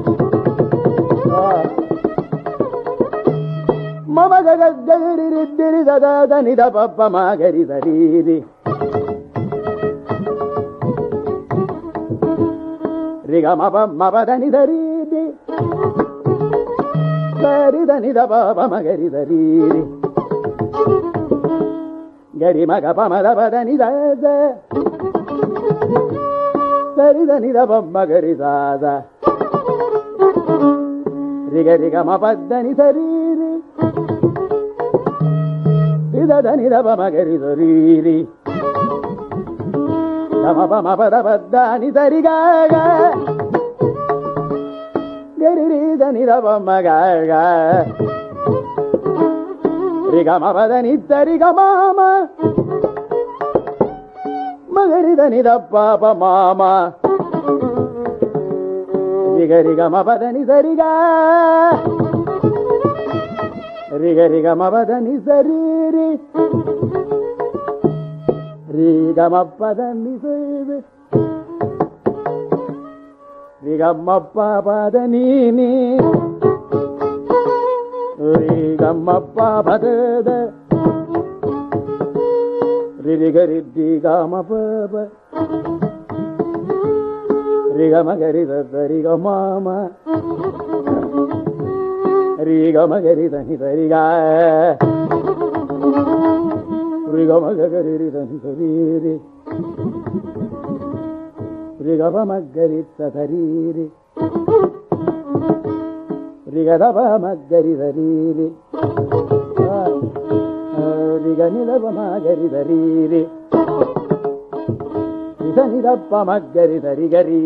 [SPEAKER 1] Mama ga ga gari ri da ni da papa magari da ri. Riga ma ba da ni da ri di. Gari da ni da papa magari da ri. Gari ma ga pa ma da ba da ni da da. Gari da ni da papa magari da da. Riga ma pa da ni da ri. Da da ni da ba magari da ri ri. Da ma ba da ni da ri ga ga. Gari ri da ni da ba magaga. Ri ga ma ba da ni da ri ga mama. Magari da ni da papa mama. Ri ga ma ba da ni da ri ga. Riga ma ba da ni sa ri ri. Riga ma ba da ni sa ri. Riga ma ba da ni ni. Riga ma ba da da. Riga riga ma ba. Riga ma gari da riga mama. Riga ma gari da ni da riga. Riga ma gari da ni da ri. Riga ba ma gari da ri. Riga da ba ma gari da ri. Riga ni da ba ma gari da ri. Riga ni da ba ma gari da riga ri.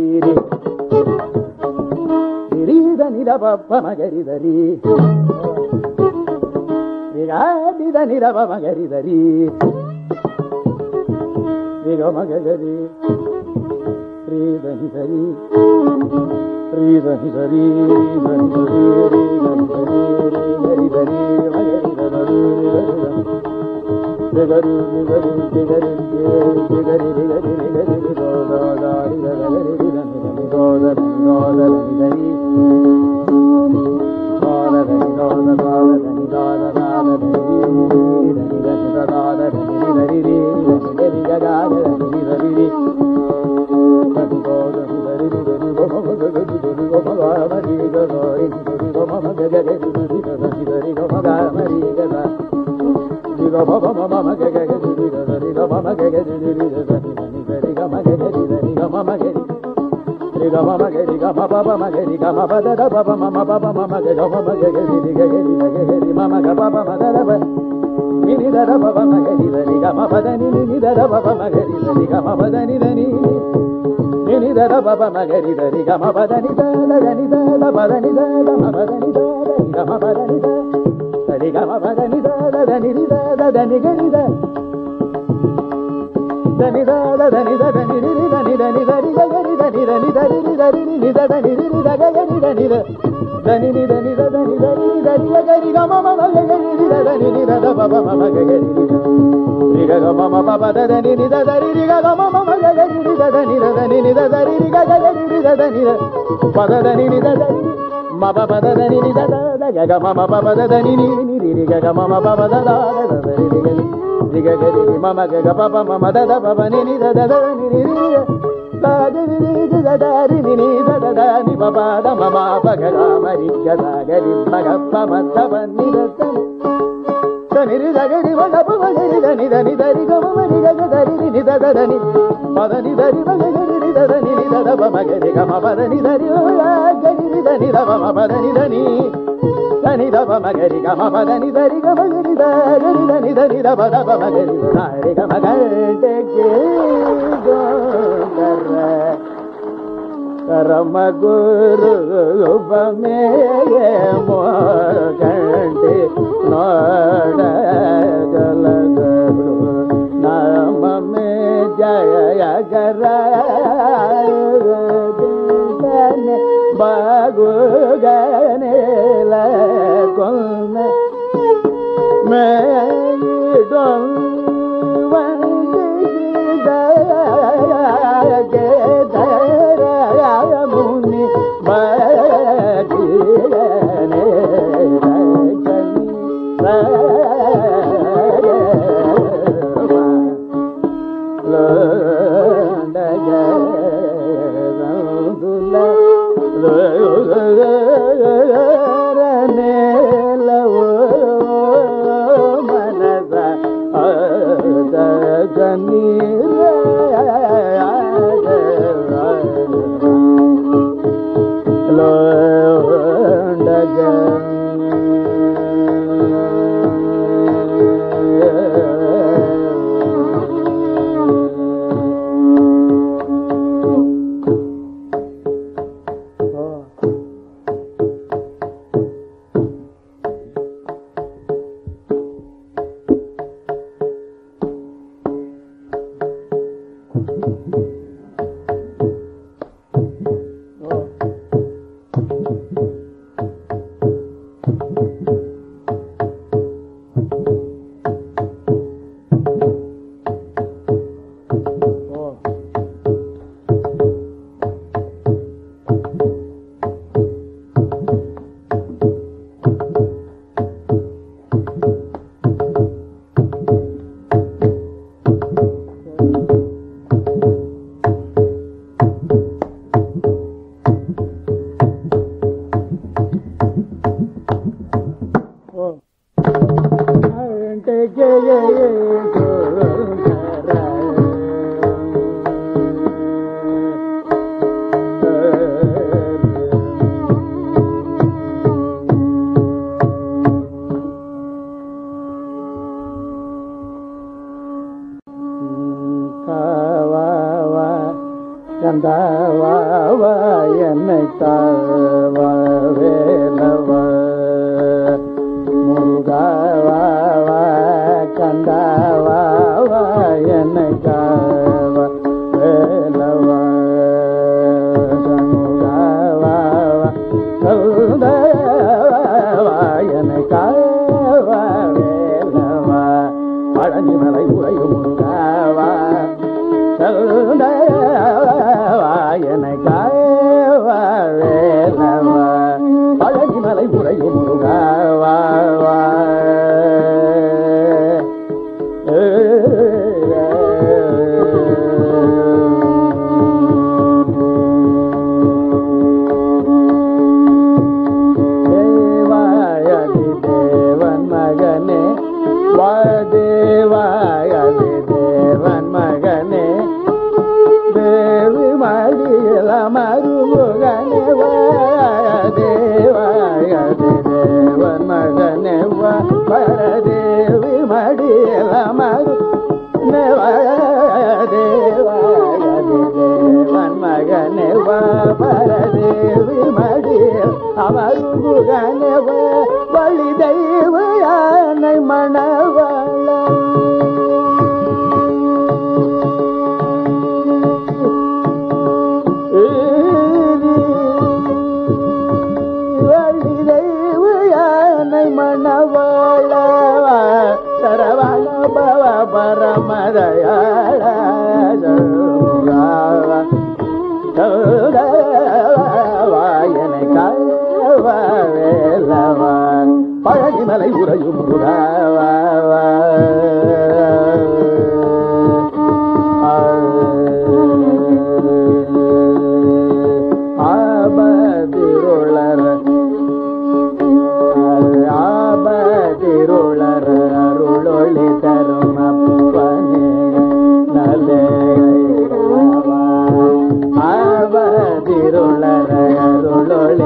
[SPEAKER 1] Ri da ni da ba ma gari da ri. Riga di da ni da ba ma gari da ri. Riga ma gari. Ri da ni da ri. Ri da ni da ri. Ri da ni da ri. Ri da ni da ri. Ri da ni da ri. Ri da ni Rama அமருமுகனேவ தேவாய தேவன் மகனேவ பரதேவி மடியில் அமரு தேவாய தேவன் மகனேவ பரதேவி மடியில் அமருமுகனேவ வழி தெய்வ யானை மணவள மணவாள சரவண பவ பரமதயாள வாயனை காவ வேலவா பழனிமலை உறையும் ஆபதிருளர் ஆபதிருளர் அருளொளி தரும் அப்பனே நலே ஆபதிருளர் அருளொளி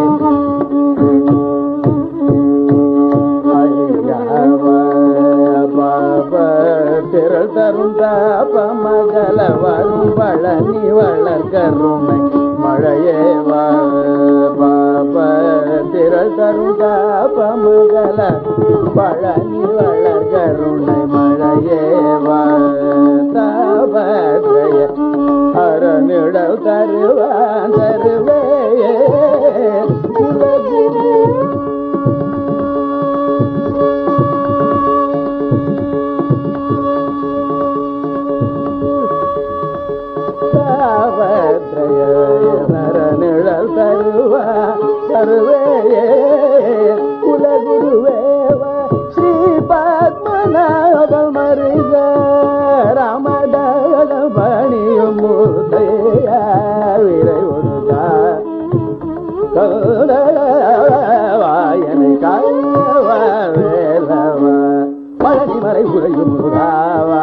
[SPEAKER 1] திரள் தரும் தாபமகல வரும் பழனி வளர்கருமை மழையே பாப திரள் தரும் தாபமகல பழனி வளர்கருணை மழையே தாபத்ரய அறநிடல் தருவான் தருவேயே நிழல் தருவா தருவே குலகுருவேவ ஸ்ரீ பத்மநாத மருக ராமதல பணியும் மூர்த்தைய விரை வாயனை காவ வேலவா பழனிமலை உரையும் முருகாவா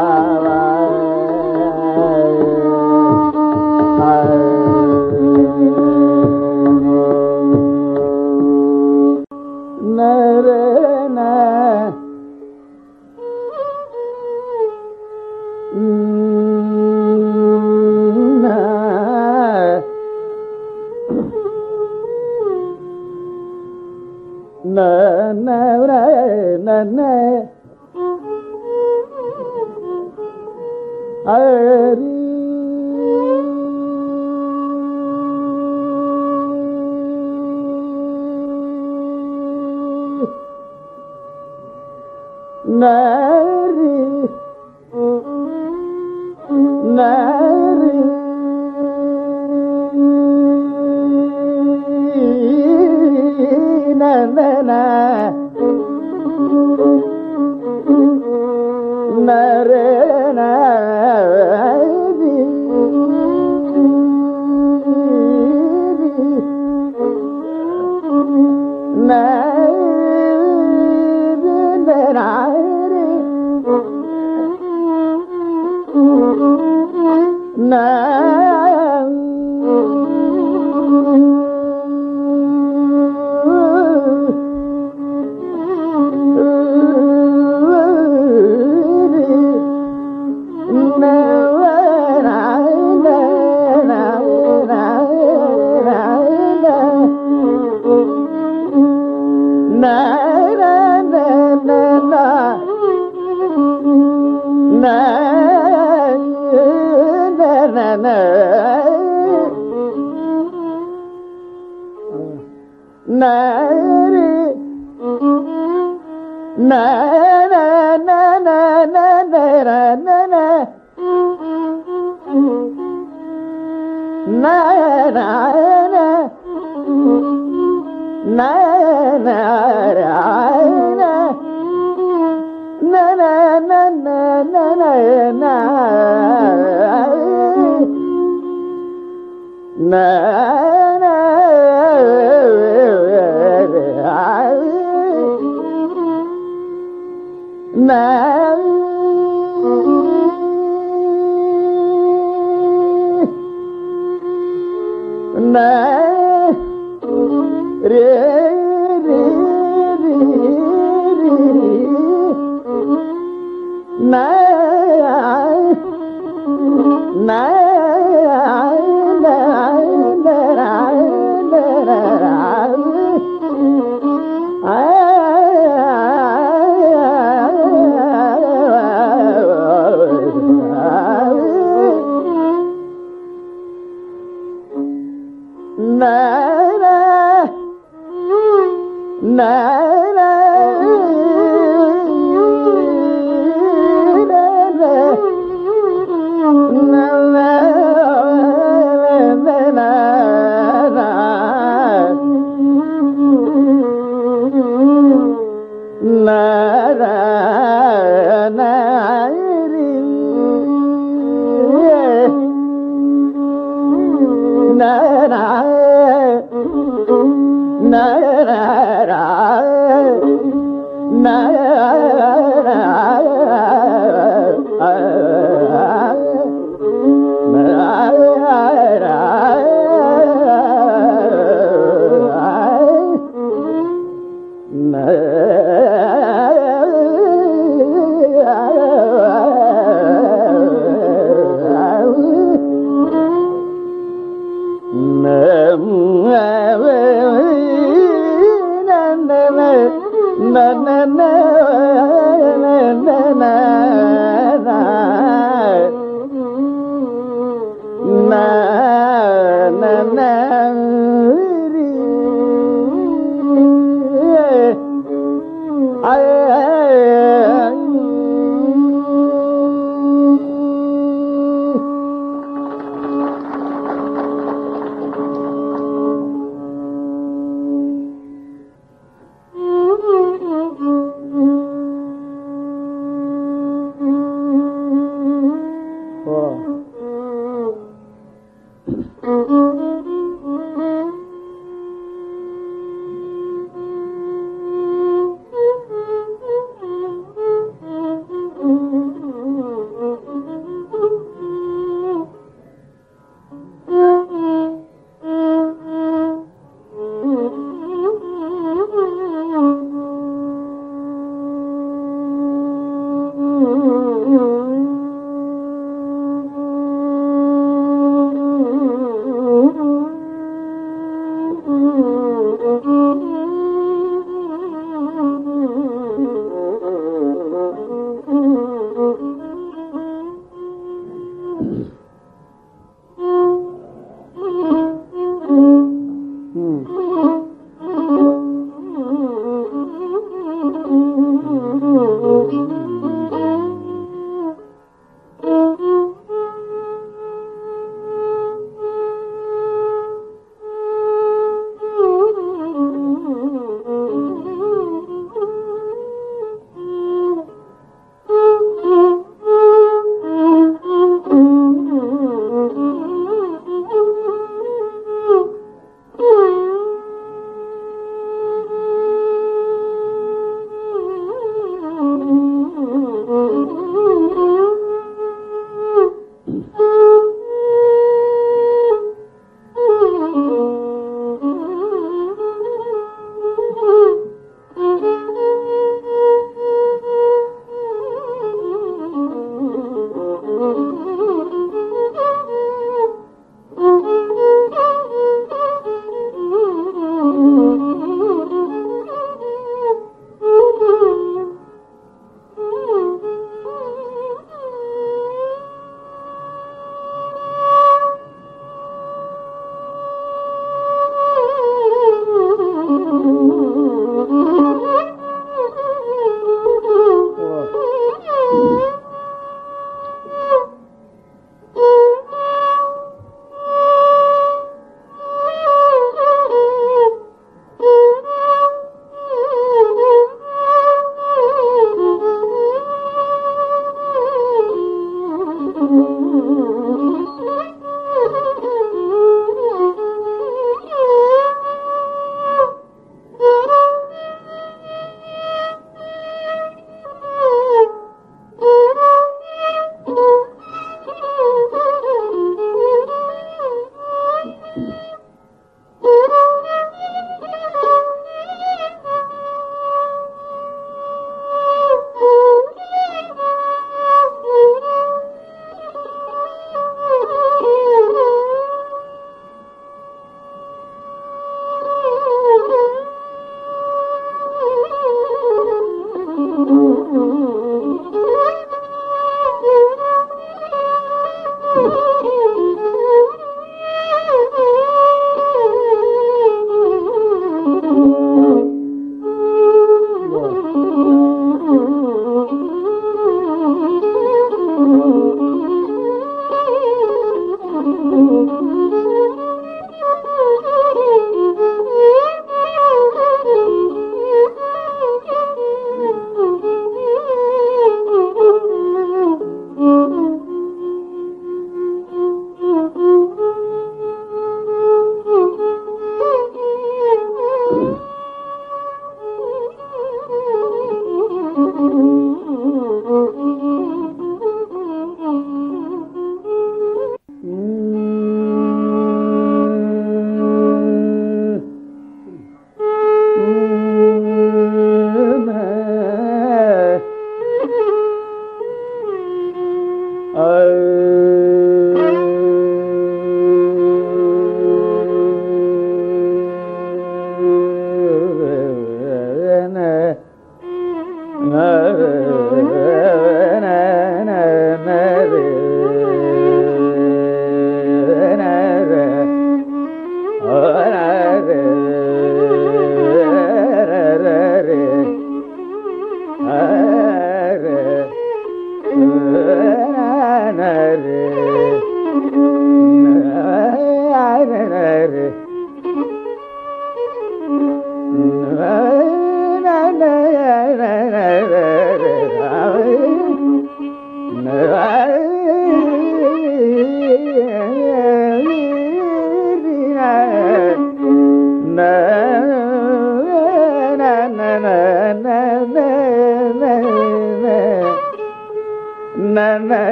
[SPEAKER 1] na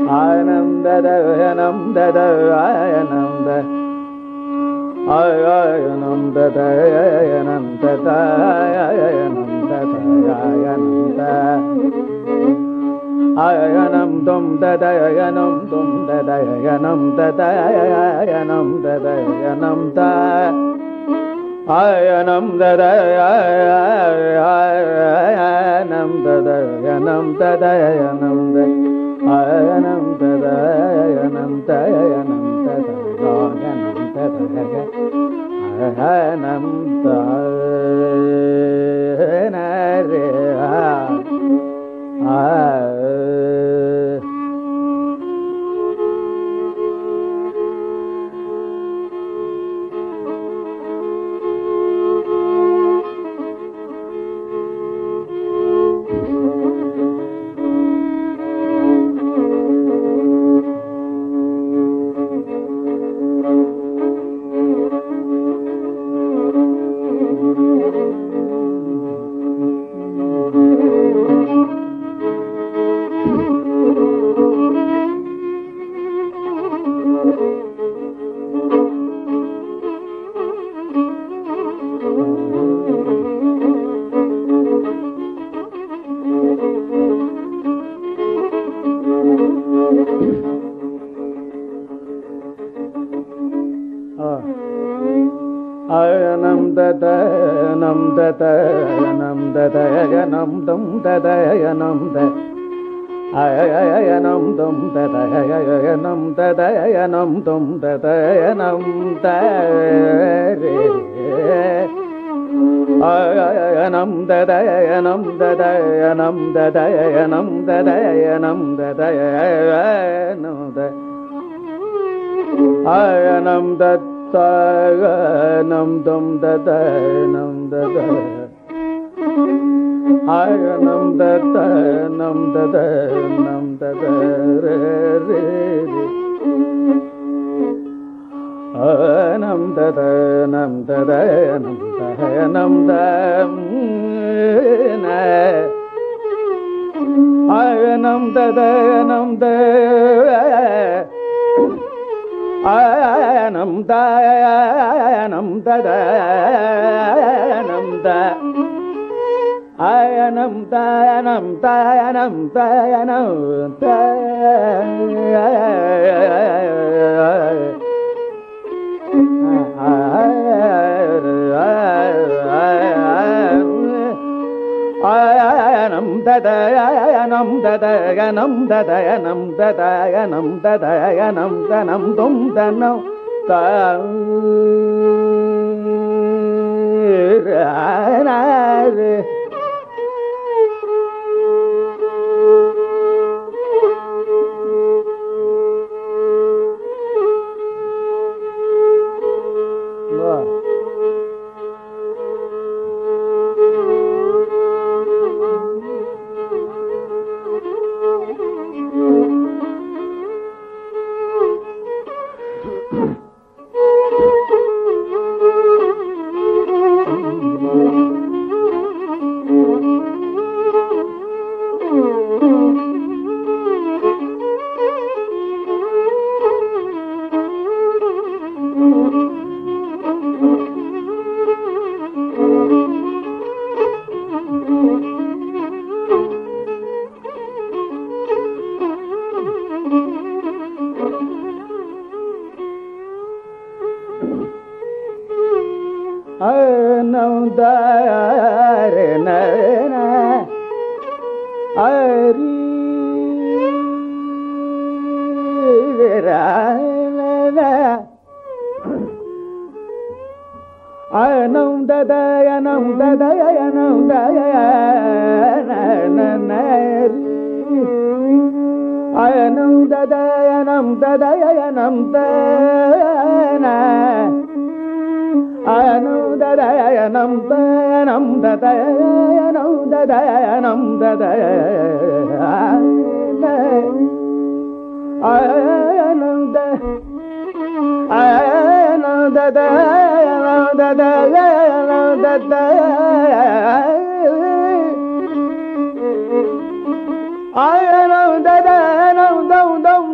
[SPEAKER 1] ஆனந்ததயனம் ததயனம் த ஆயனம் ததயனம் ததயனம் ததயனம் த ஆயனம் தும் ததயனம் தும் ததயனம் ததயனம் ததயனம் த ஆயனம் ததயனம் ததயனம் ததயனம் த ஆயனம் ததயனம் தயனம் ததயனம் ததயனம் தயனரே ஆயனம் ததயனம் ததயனம் ததயனம் தும் ததயனம் த ஆயனம் தும் ததயனம் ததயனம் தும் ததயனம் தரே ஆயனம் ததயனம் ததயனம் ததயனம் ததயனம் ததயனம் த ஆயனம் தத் தாயனம் தும் ததயனம் தத ஆயனம் ததயனம் ததயனம் ததரே ஆயனம் ததயனம் ததயனம் தயனம் தம் ஆயனம் ததயனம் ஆயனம் தயனம் ததயனம் த ஆயனம் தயனம் தயனம் தயனம் த ஆயனம் ததயனம் ததயனம் ததயனம் ததயனம் ததயனம் தனம் தும் தனம் தரே ஆயனம் ததயனம் ததயனம் தயனம் ஆயனம் ததயனம் ததயனம் தயன ஆயனம் ததயனம் தயனம் ததயனம் ததயனம் ததய ஆயனம் த ஆயனம் ததயனம் ததயனம் ததய ஆயனம் ததயனம் தம் தம்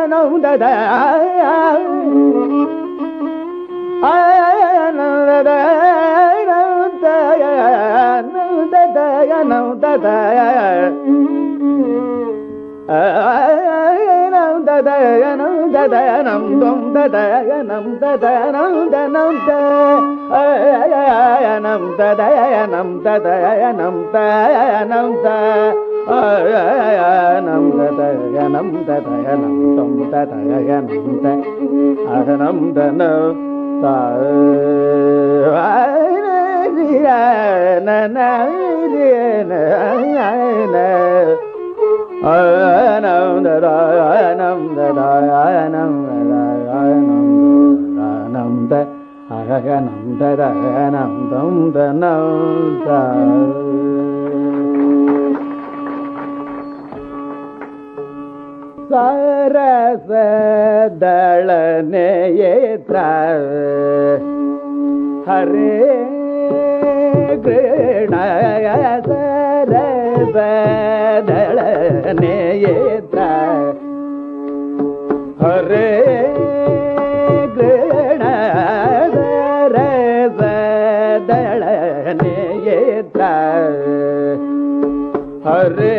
[SPEAKER 1] सरसदलनेत्र हरे कृष्ण सरसदलनेत्र हरे कृष्ण सरसदलनेत्र हरे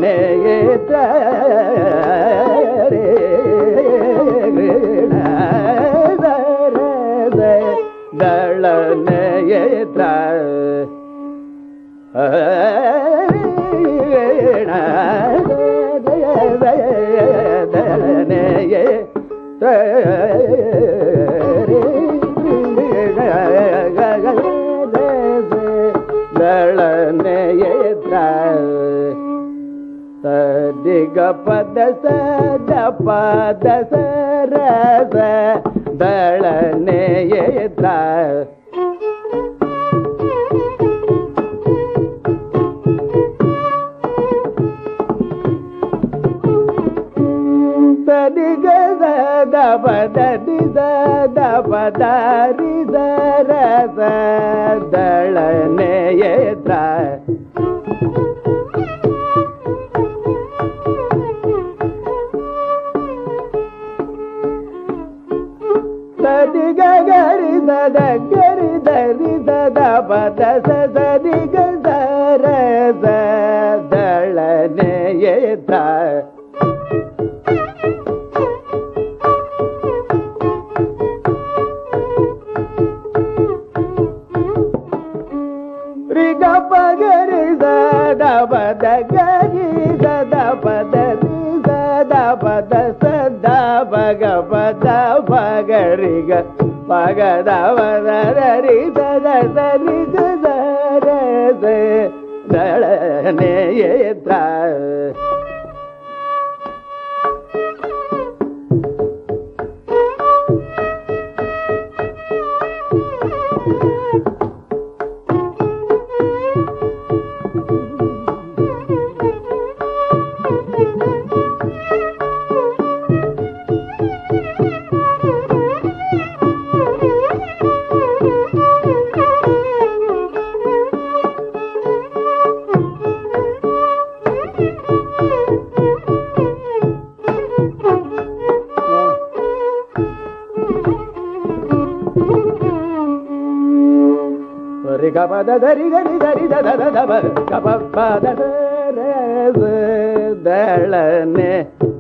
[SPEAKER 1] நேயேற்ற தள நேயேற்ற ದಿಗ ಪದ ಸದ ಪದ ಸರಸ ದಳನೇಯೇತ್ರ ಸದಿಗ ಸದ ಪದ ನಿದ ಪದ ರಿದ ರಸ ದಳನೇಯೇತ್ರ ಸದಿ ಗರಿ ಸದ ಗರಿ ಧರಿ ಸದ ಪದ ಸದಿ ಗರ ದಳನೇಯೇತ್ರ ರಿಗ ಪಗರಿ ಸದ ಪದ ಗರಿ ಸದ ಪದ ಸದ ಪದ ಸದ ಪಗ ಪದ ಪಗರಿಗ ಪಗದ ಪದರಿ ಸದ ಸರಿ ಸರ ದಳನೇಯೇತ್ರ ಗಪದ ದರಿ ಗರಿ ದರಿ ದದ ದಬ ಗಪ ಪದ ದಳನೆ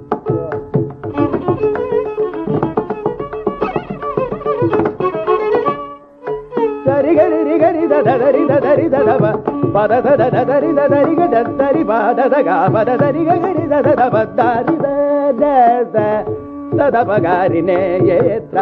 [SPEAKER 1] ಸರಿ ಗರಿ ಗರಿ ದರಿ ದರಿ ದಬ ಪದ ದದ ದರಿ ದರಿ ಗದ ದರಿ ಪದ ಗ ಪದ ದರಿ ಗರಿ ದದ ದಬ ದಾರಿ ದದ ದದ ಪಗಾರಿನೇ ಏತ್ರ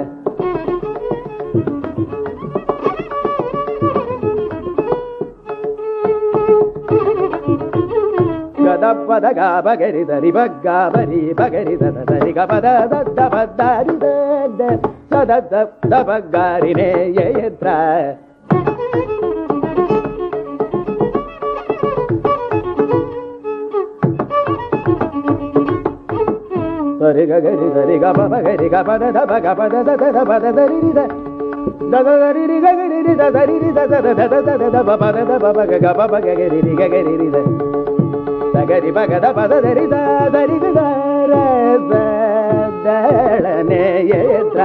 [SPEAKER 1] ಪದ ಗ ಬಗರಿ ದರಿ ಬಗ್ಗ ಬರಿ ಬಗರಿ ದದ ದರಿ ಗ ಪದ ದದ್ದ ಪದ್ದಾರಿ ದದ ಸದ ದ ಬಗ್ಗಾರಿನೇ ಏತ್ರ ಸರಿ ಗರಿ ಸರಿ ಗ ಬಗರಿ ಗ ಪದ ದ ಬಗ ಪದ ದದ ಪದ ದರಿ ದ ದದ ದರಿ ರಿ ಗರಿ ರಿ ದದ ರಿ ದ ದದ ದದ ದದ ಪದ ದ ಬಗ ಗ ಬಗ ಗರಿ ರಿ ಗರಿ ರಿ ದ ಗರಿ ಬಗದ ಪದ ದರಿ ದರಿ ದಳನೇಯೇತ್ರ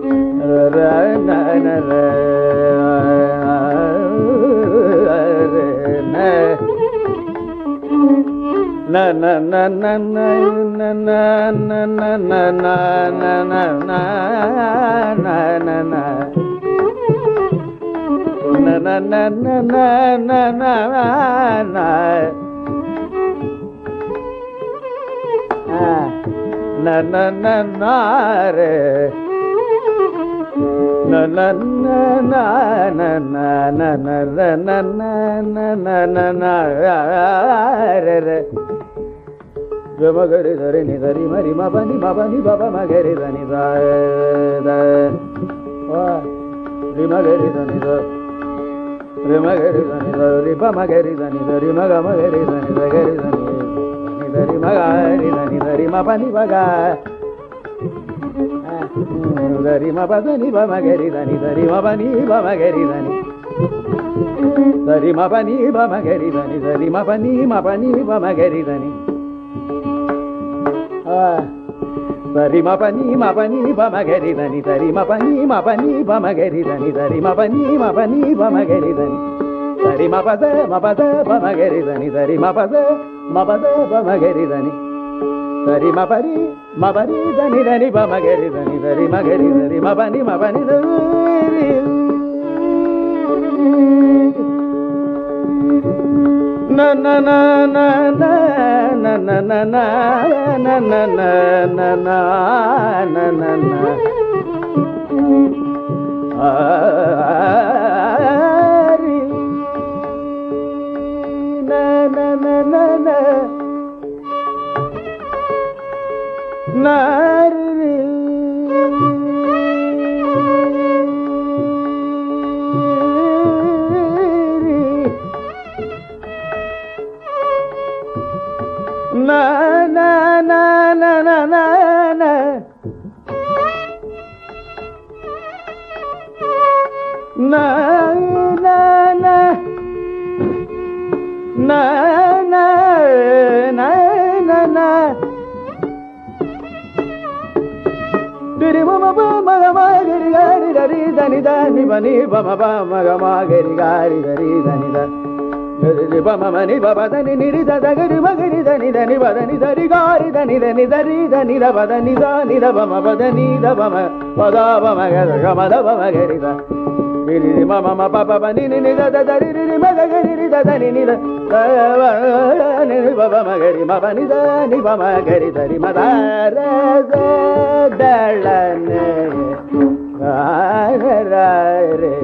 [SPEAKER 1] Magari dari ni dari mari mabani baba magari dani da ri magari dani da ri magari dani da ri pa magari dani da ri maga magari dani da gari dani ni dari magari dani dari mabani baga dari mabani baba magari dani dari mabani baba magari dani dari mabani baba magari dani dari mabani baba magari dani Dari ma pa ni ba ma ga ri da ni dari ma pa ni ba ma ga ri da ni dari ma pa ni ba ma ga ri da ni dari ma pa da ba ma ga ri da ni dari ma pa da ba ma ga ri da ni dari ma pa ri da ni ba ma ga ri da ni dari ma ga ri dari ma pa ni da ri na na na na na na na na na na na na na na na na ari na na na na na na na na na na na na na na na na na na diri ma ma ma ma gari gari dari dani dani bani ba ma ba ma ga ma gari gari dari dani da gari ba ma ni ba ba dani ni ri da da gari ma gari dani dani ba dani dari gari dani dani dari dani da ba dani da ni da ba ma ba dani da ba ma ga ma da ba ma gari da ri ma ma pa pa ni ni da da dari ri ma da gari ri da dani ni da ba ni ba ba ma gari ma ba ni da ni ba ma gari dari ma da re za da la ne ra ra re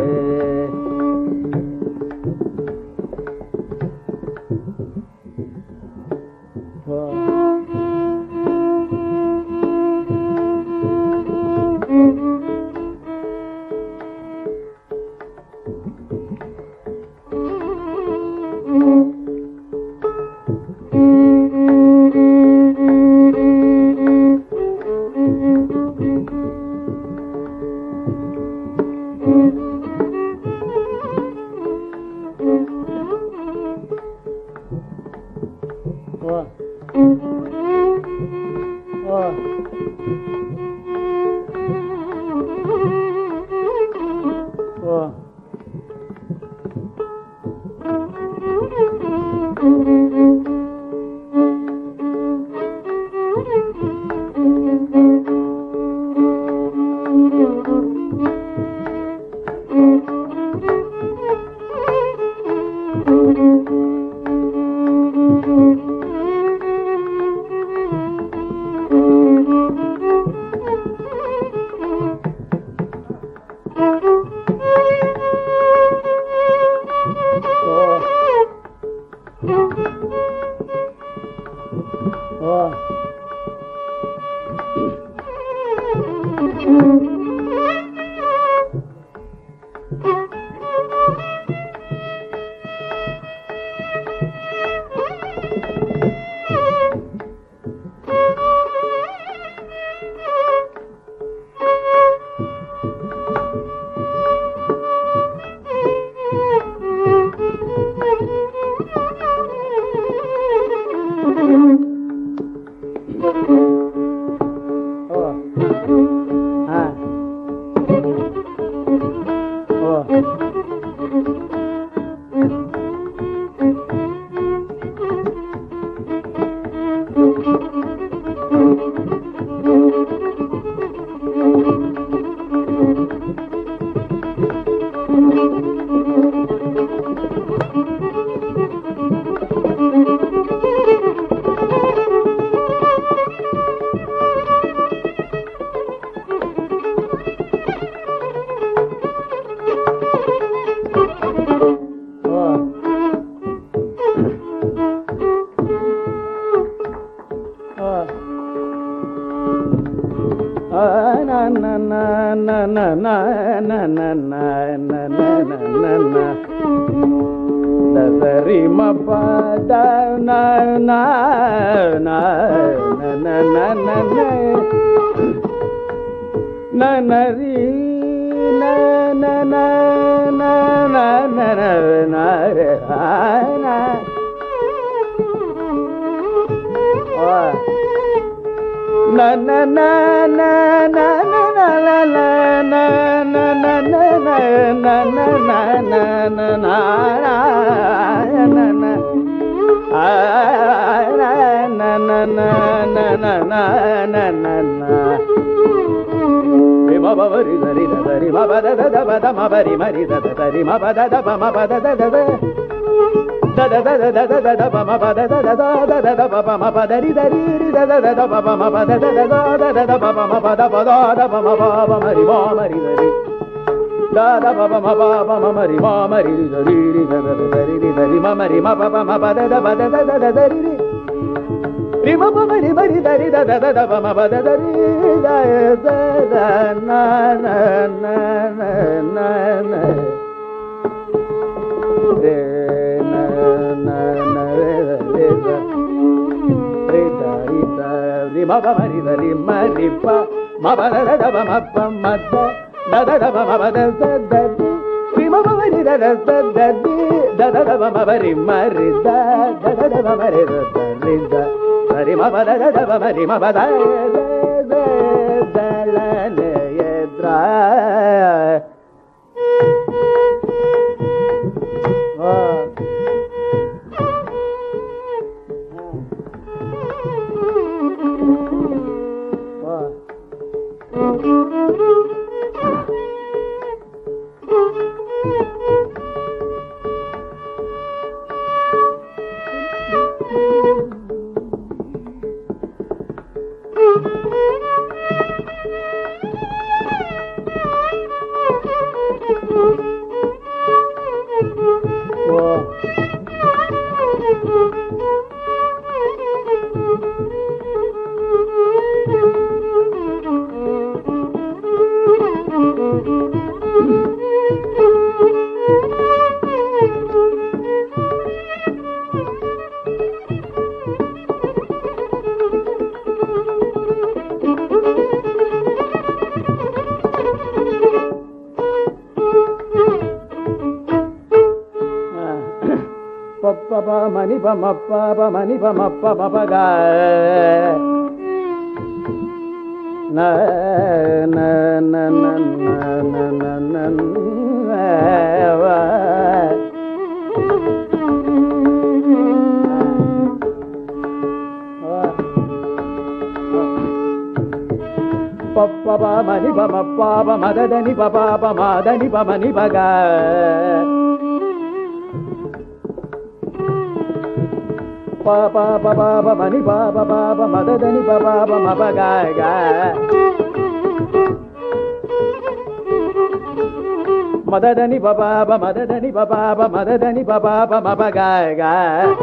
[SPEAKER 1] Madadani baba madadani baba madadani baba maba ga ga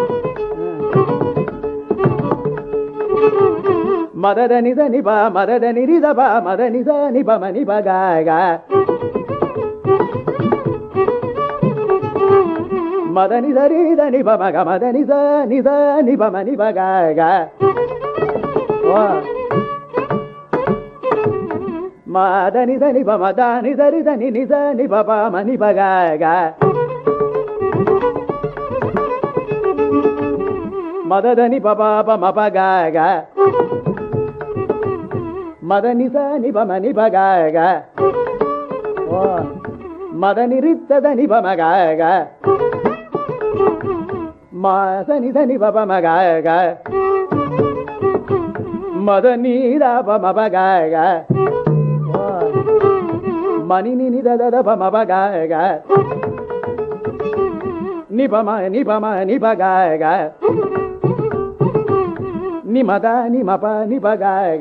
[SPEAKER 1] madadani dani ba madadani rida ba madani dani ba mani ba ga ga madani dari dani ba ma ga madani dani ba mani ba ga ga madani dani ba madani dari dani ni dani ba ba mani ba ga ga madani ba ba ba ma ba ga ga madani dani ba mani ba ga ga மத நிறுத்தத நிபமகாக மாசனி தனி பபமகாக மத நீராபமபகாக மணி நிதத பமபகாக நிபம நிபம நிபகாக நிமத நிமப நிபகாக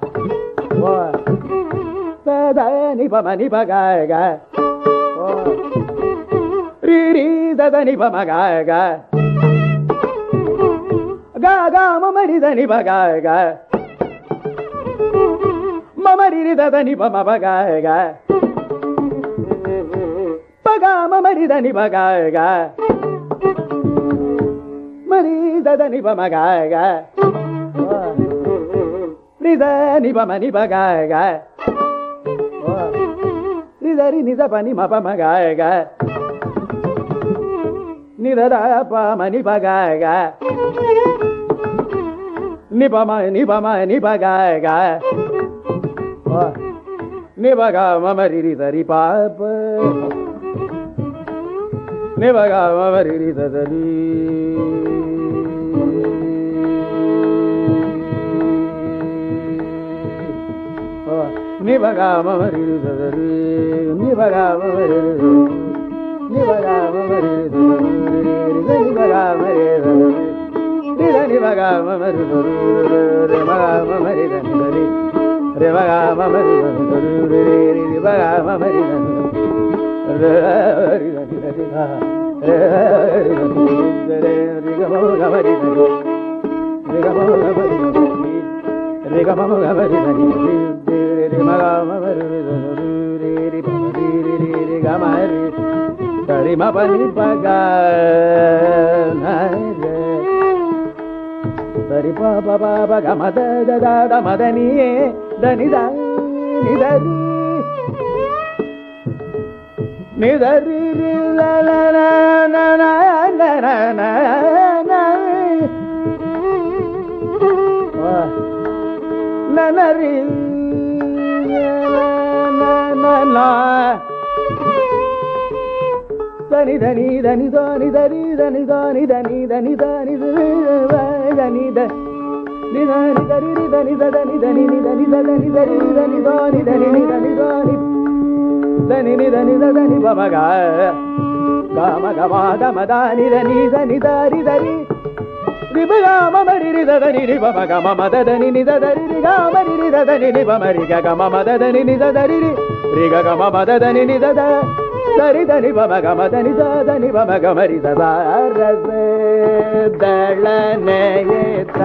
[SPEAKER 1] சத நிபம நிபகாக ரீ தத நிபமகாக கா மமரி தனி பகாக மமரி தனி பமபகாக பகா மமரி தனி பகாக மரி தனி பமகாக ரித நிபமணி பகாக ரிதரி நித பனி மபமகாக நிதத பமணி பகாக நிபம நிபம நிபகாக நிபகா மமரி தரி பாப நிபகா மமரி தரி நிபகா மமரி தரி நிபகா மமரி நிபகா மமரி நிபகா மமரி ரிதனி பகா மமரி ரி மகா மமரி தனி ரி மகா மமரி தனி ரி பகா மமரி தனி ரி தனி ரி ரி கம கமரி தனி ரி கம கமரி தனி ரி கம கமரி தனி ரி மகா மமரி தனி ரி பமரி ரி கமரி தரி மபனி பகா சரி பாபா பாபா கமத தத மதனியே தனித நிதரி நிதரி நனரி தனி தனி தனி தனி தனி தனி தனி தனி தனி தனி தனி நிதனி தரி தனி தனி தனி நிதனி தனி தரி தனி தனி தனி நிதனி தனி தனி நிதனி தனி பமகா காம கமா கமதானி தனி தனி தரி தரி ரிபகா மமரி ரிதனி ரிபம கம மதனி நிதரி ரிகாமரி ரிதனி நிபமரி கம மதனி நிதரி ரிக கம மதனி நிதத சரி தனி பமகமதனி தனி பமகமரி தரச தளநேயத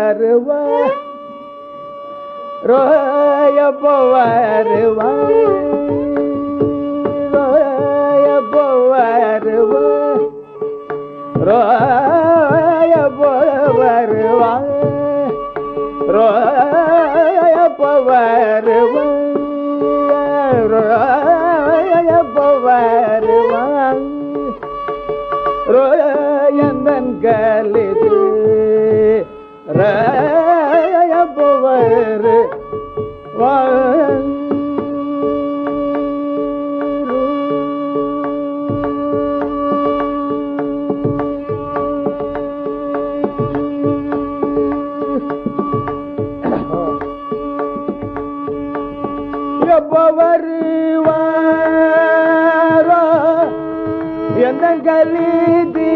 [SPEAKER 1] வருவா ரோயப்போ வருவா ரோயப்போ வருவா ரோயப்போ வருவா ரோயப்போ வருவா ரோயப்போ வருவா ரோயந்தன் கலிது ரோயப்போ வருவா வருவாரோ எந்த கலிதி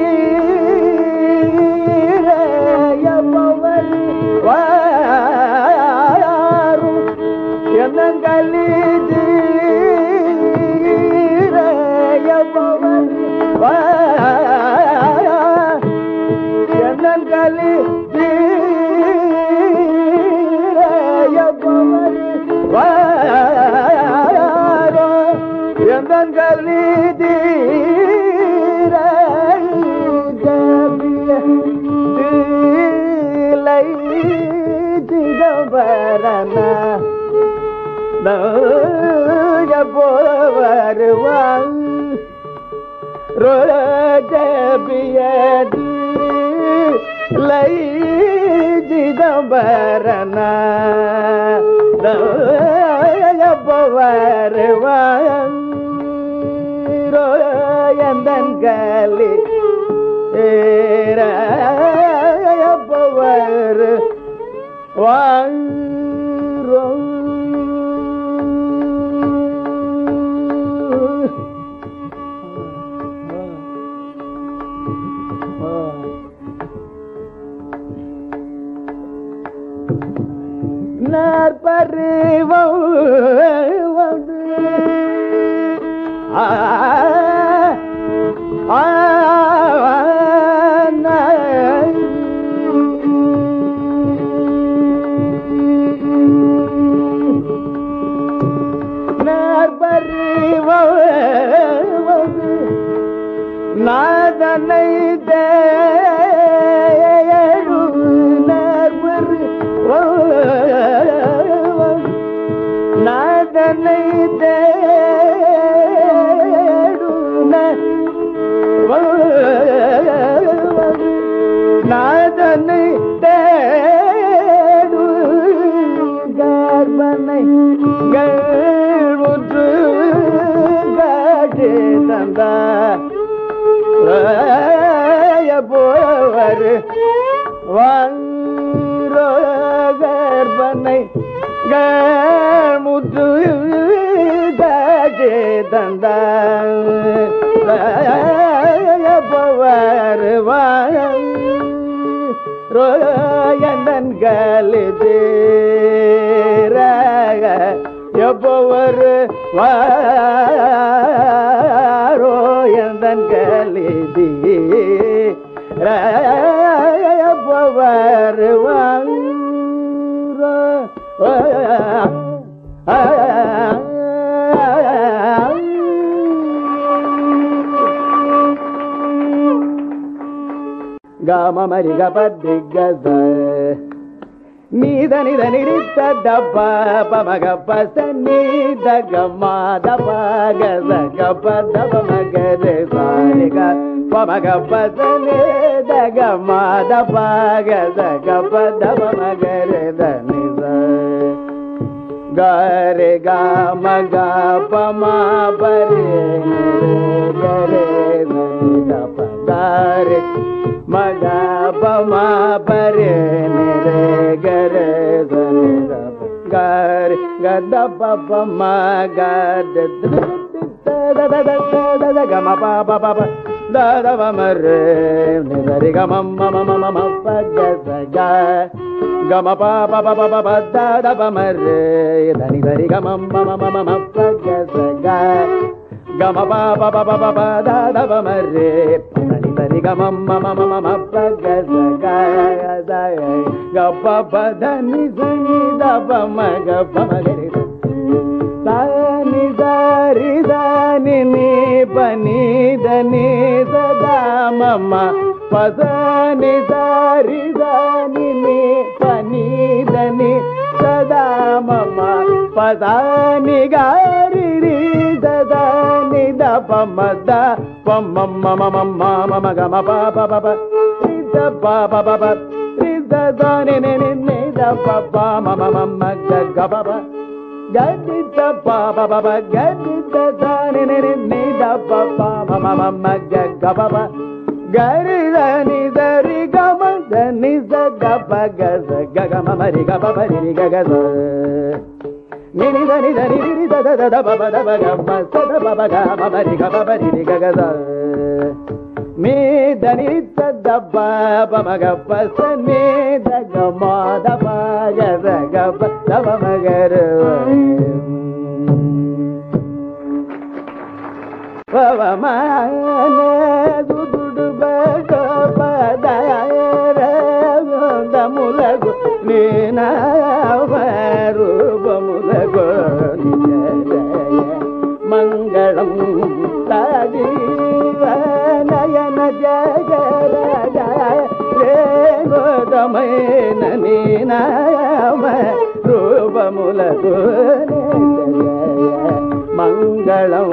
[SPEAKER 1] வருவாரும் எந்த கலிதி எந்த கலிதி வருவான் ரோஜபியது லை சிதம்பரனா வருவான் ரோயந்தன் கலி ஏறப்பவர் வாரோ நாற்பருவம் வந்து நாதனை நாதனை நாதனை தேடு கர்ப்பனை கல்வுற்று காட்சி தந்தா போவர் வாரோ கர்ப்பனை முற்று காட்சி தந்தா போவர் ரோயந்தன் கலிது எப்போவர் ரோயந்தன் கலிதி எப்போவர் காம மரிக பத்திகத நீத நித நிரித்த டப்ப பமக பச நீத கமாத பகத கப தப மகர சாரிக பமக பச நீத கமாத பகத கப தப மகர தனித கரே காம பம பரே கரே தப கரே மக பமா பரே நிரே கரே கரே கத பப மக கம பப பப ததவ மரே நிரி கமம் மம மம பக சக கம பப பப பப ததவ மரே தனி தரி கமம் மம மம பக சக గమ పాప పప పప దవ మరే పని సరి గమ మమ మమ పగ గ గ ప దని సని దవ మగ పమగరి సని దరి దని ని పని దని సదా మమ పదని దరి దని ని పని దని సదా మమ పదని గారి రి సదా ని ద పమ ద పమ మమ మమ మమ గమ ప ప ప ప రి ద ప ప ప ప రి ద ద ని ని ని ని ద ప ప మమ మమ గ గ ప ప గ ది ద ప ప ప ప గ ది ద ద ని ని ని ని ద ప ప మమ మమ గ గ ప ప గ రి ద ని ద రి గ మ ద ని ద గ ప గ స గ గ మ మ రి గ ప ప రి రి గ గ స ni ni da ni da ni ri da da da ba ba da ba ga ma sa da ba ba ga ma ba ri ga ba ba ri ri ga ga da me da ni da da ba ba ma ga pa sa ni da ga ma da ba ga da ga ba da ba ma ga ra ba ba ma na du du du ba ga ba da ra da mu la gu ni na ba ru மங்களம் சஜீவ நயன ஜகரஜமய நீநாம ரூபமுலகு மங்களம்